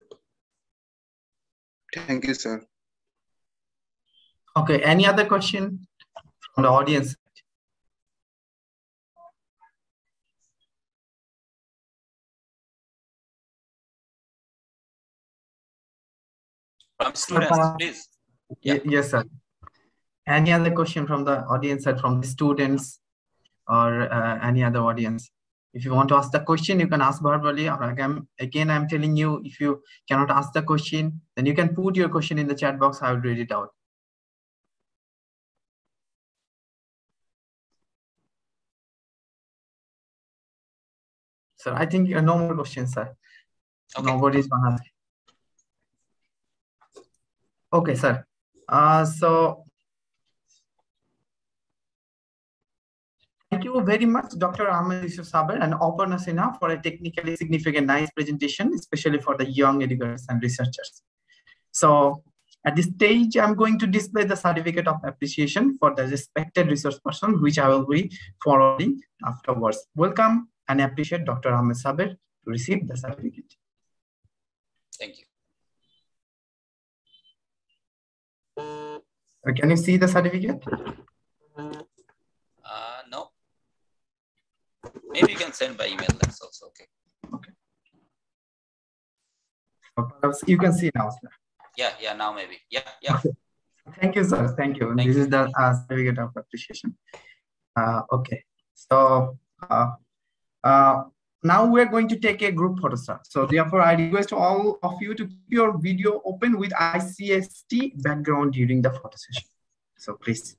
Thank you, sir. Okay, any other question from the audience? From students, uh, please. Yeah. Yes, sir. Any other question from the audience or from the students or uh, any other audience? If you want to ask the question, you can ask verbally, or again, again, I'm telling you, if you cannot ask the question, then you can put your question in the chat box. I will read it out. Sir, I think uh, no more questions, sir. Okay. Nobody's gonna ask. Okay, sir. Uh, so, thank you very much, Doctor Ahmed Yusuf Saber and Aparna Sinha, for a technically significant, nice presentation, especially for the young educators and researchers. So, at this stage, I'm going to display the certificate of appreciation for the respected resource person, which I will be forwarding afterwards. Welcome and appreciate Doctor Ahmed Saber to receive the certificate. Thank you. Can you see the certificate? Uh, no. Maybe you can send by email. That's also okay. Okay. So you can see now, sir. Yeah, yeah. Now maybe. Yeah, yeah. Okay. Thank you, sir. Thank you. Thank this you. is the uh, certificate of appreciation. Uh, okay. So uh, uh, now we're going to take a group photo, sir. So therefore, I request all of you to keep your video open with I C S T background during the photo session. So please.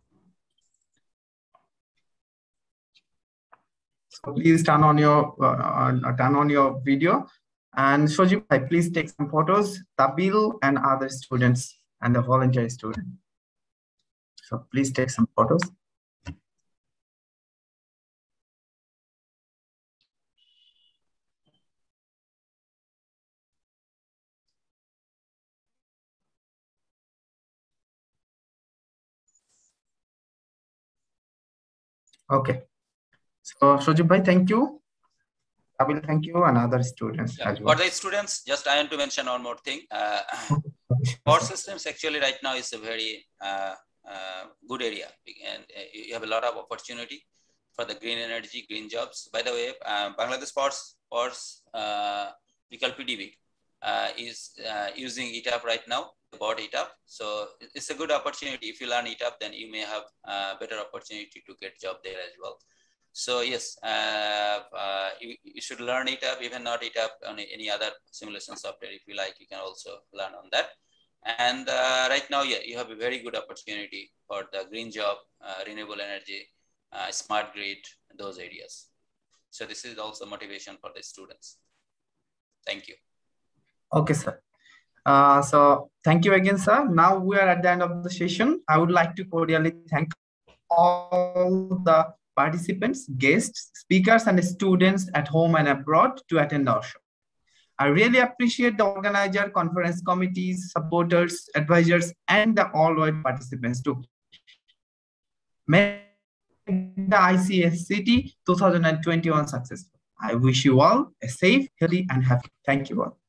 So please turn on your uh, turn on your video, and Shojib, please take some photos. Tabil and other students and the voluntary student. So please take some photos. Okay. So, Shojib bhai, thank you. I will thank you and other students. Yeah. As well. For the students, just I want to mention one more thing. Uh, power systems actually right now is a very uh, uh, good area, and uh, you have a lot of opportunity for the green energy, green jobs. By the way, uh, Bangladesh Power, Power uh, we call P D B, uh, is uh, using E T A P right now. About E T A P, so it's a good opportunity. If you learn E T A P, then you may have a better opportunity to get job there as well. So yes, uh, uh, you, you should learn E T A P, even not E T A P, on any other simulation software. If you like, you can also learn on that. And uh, right now, yeah, you have a very good opportunity for the green job, uh, renewable energy, uh, smart grid, those areas. So this is also motivation for the students. Thank you. Okay, sir. Uh, so thank you again, sir. Now we are at the end of the session. I would like to cordially thank all the participants, guests, speakers, and students at home and abroad to attend our show. I really appreciate the organizer, conference committees, supporters, advisors, and the all-world participants too. Make the I C S C T twenty twenty-one successful. I wish you all a safe, healthy, and happy. Thank you all.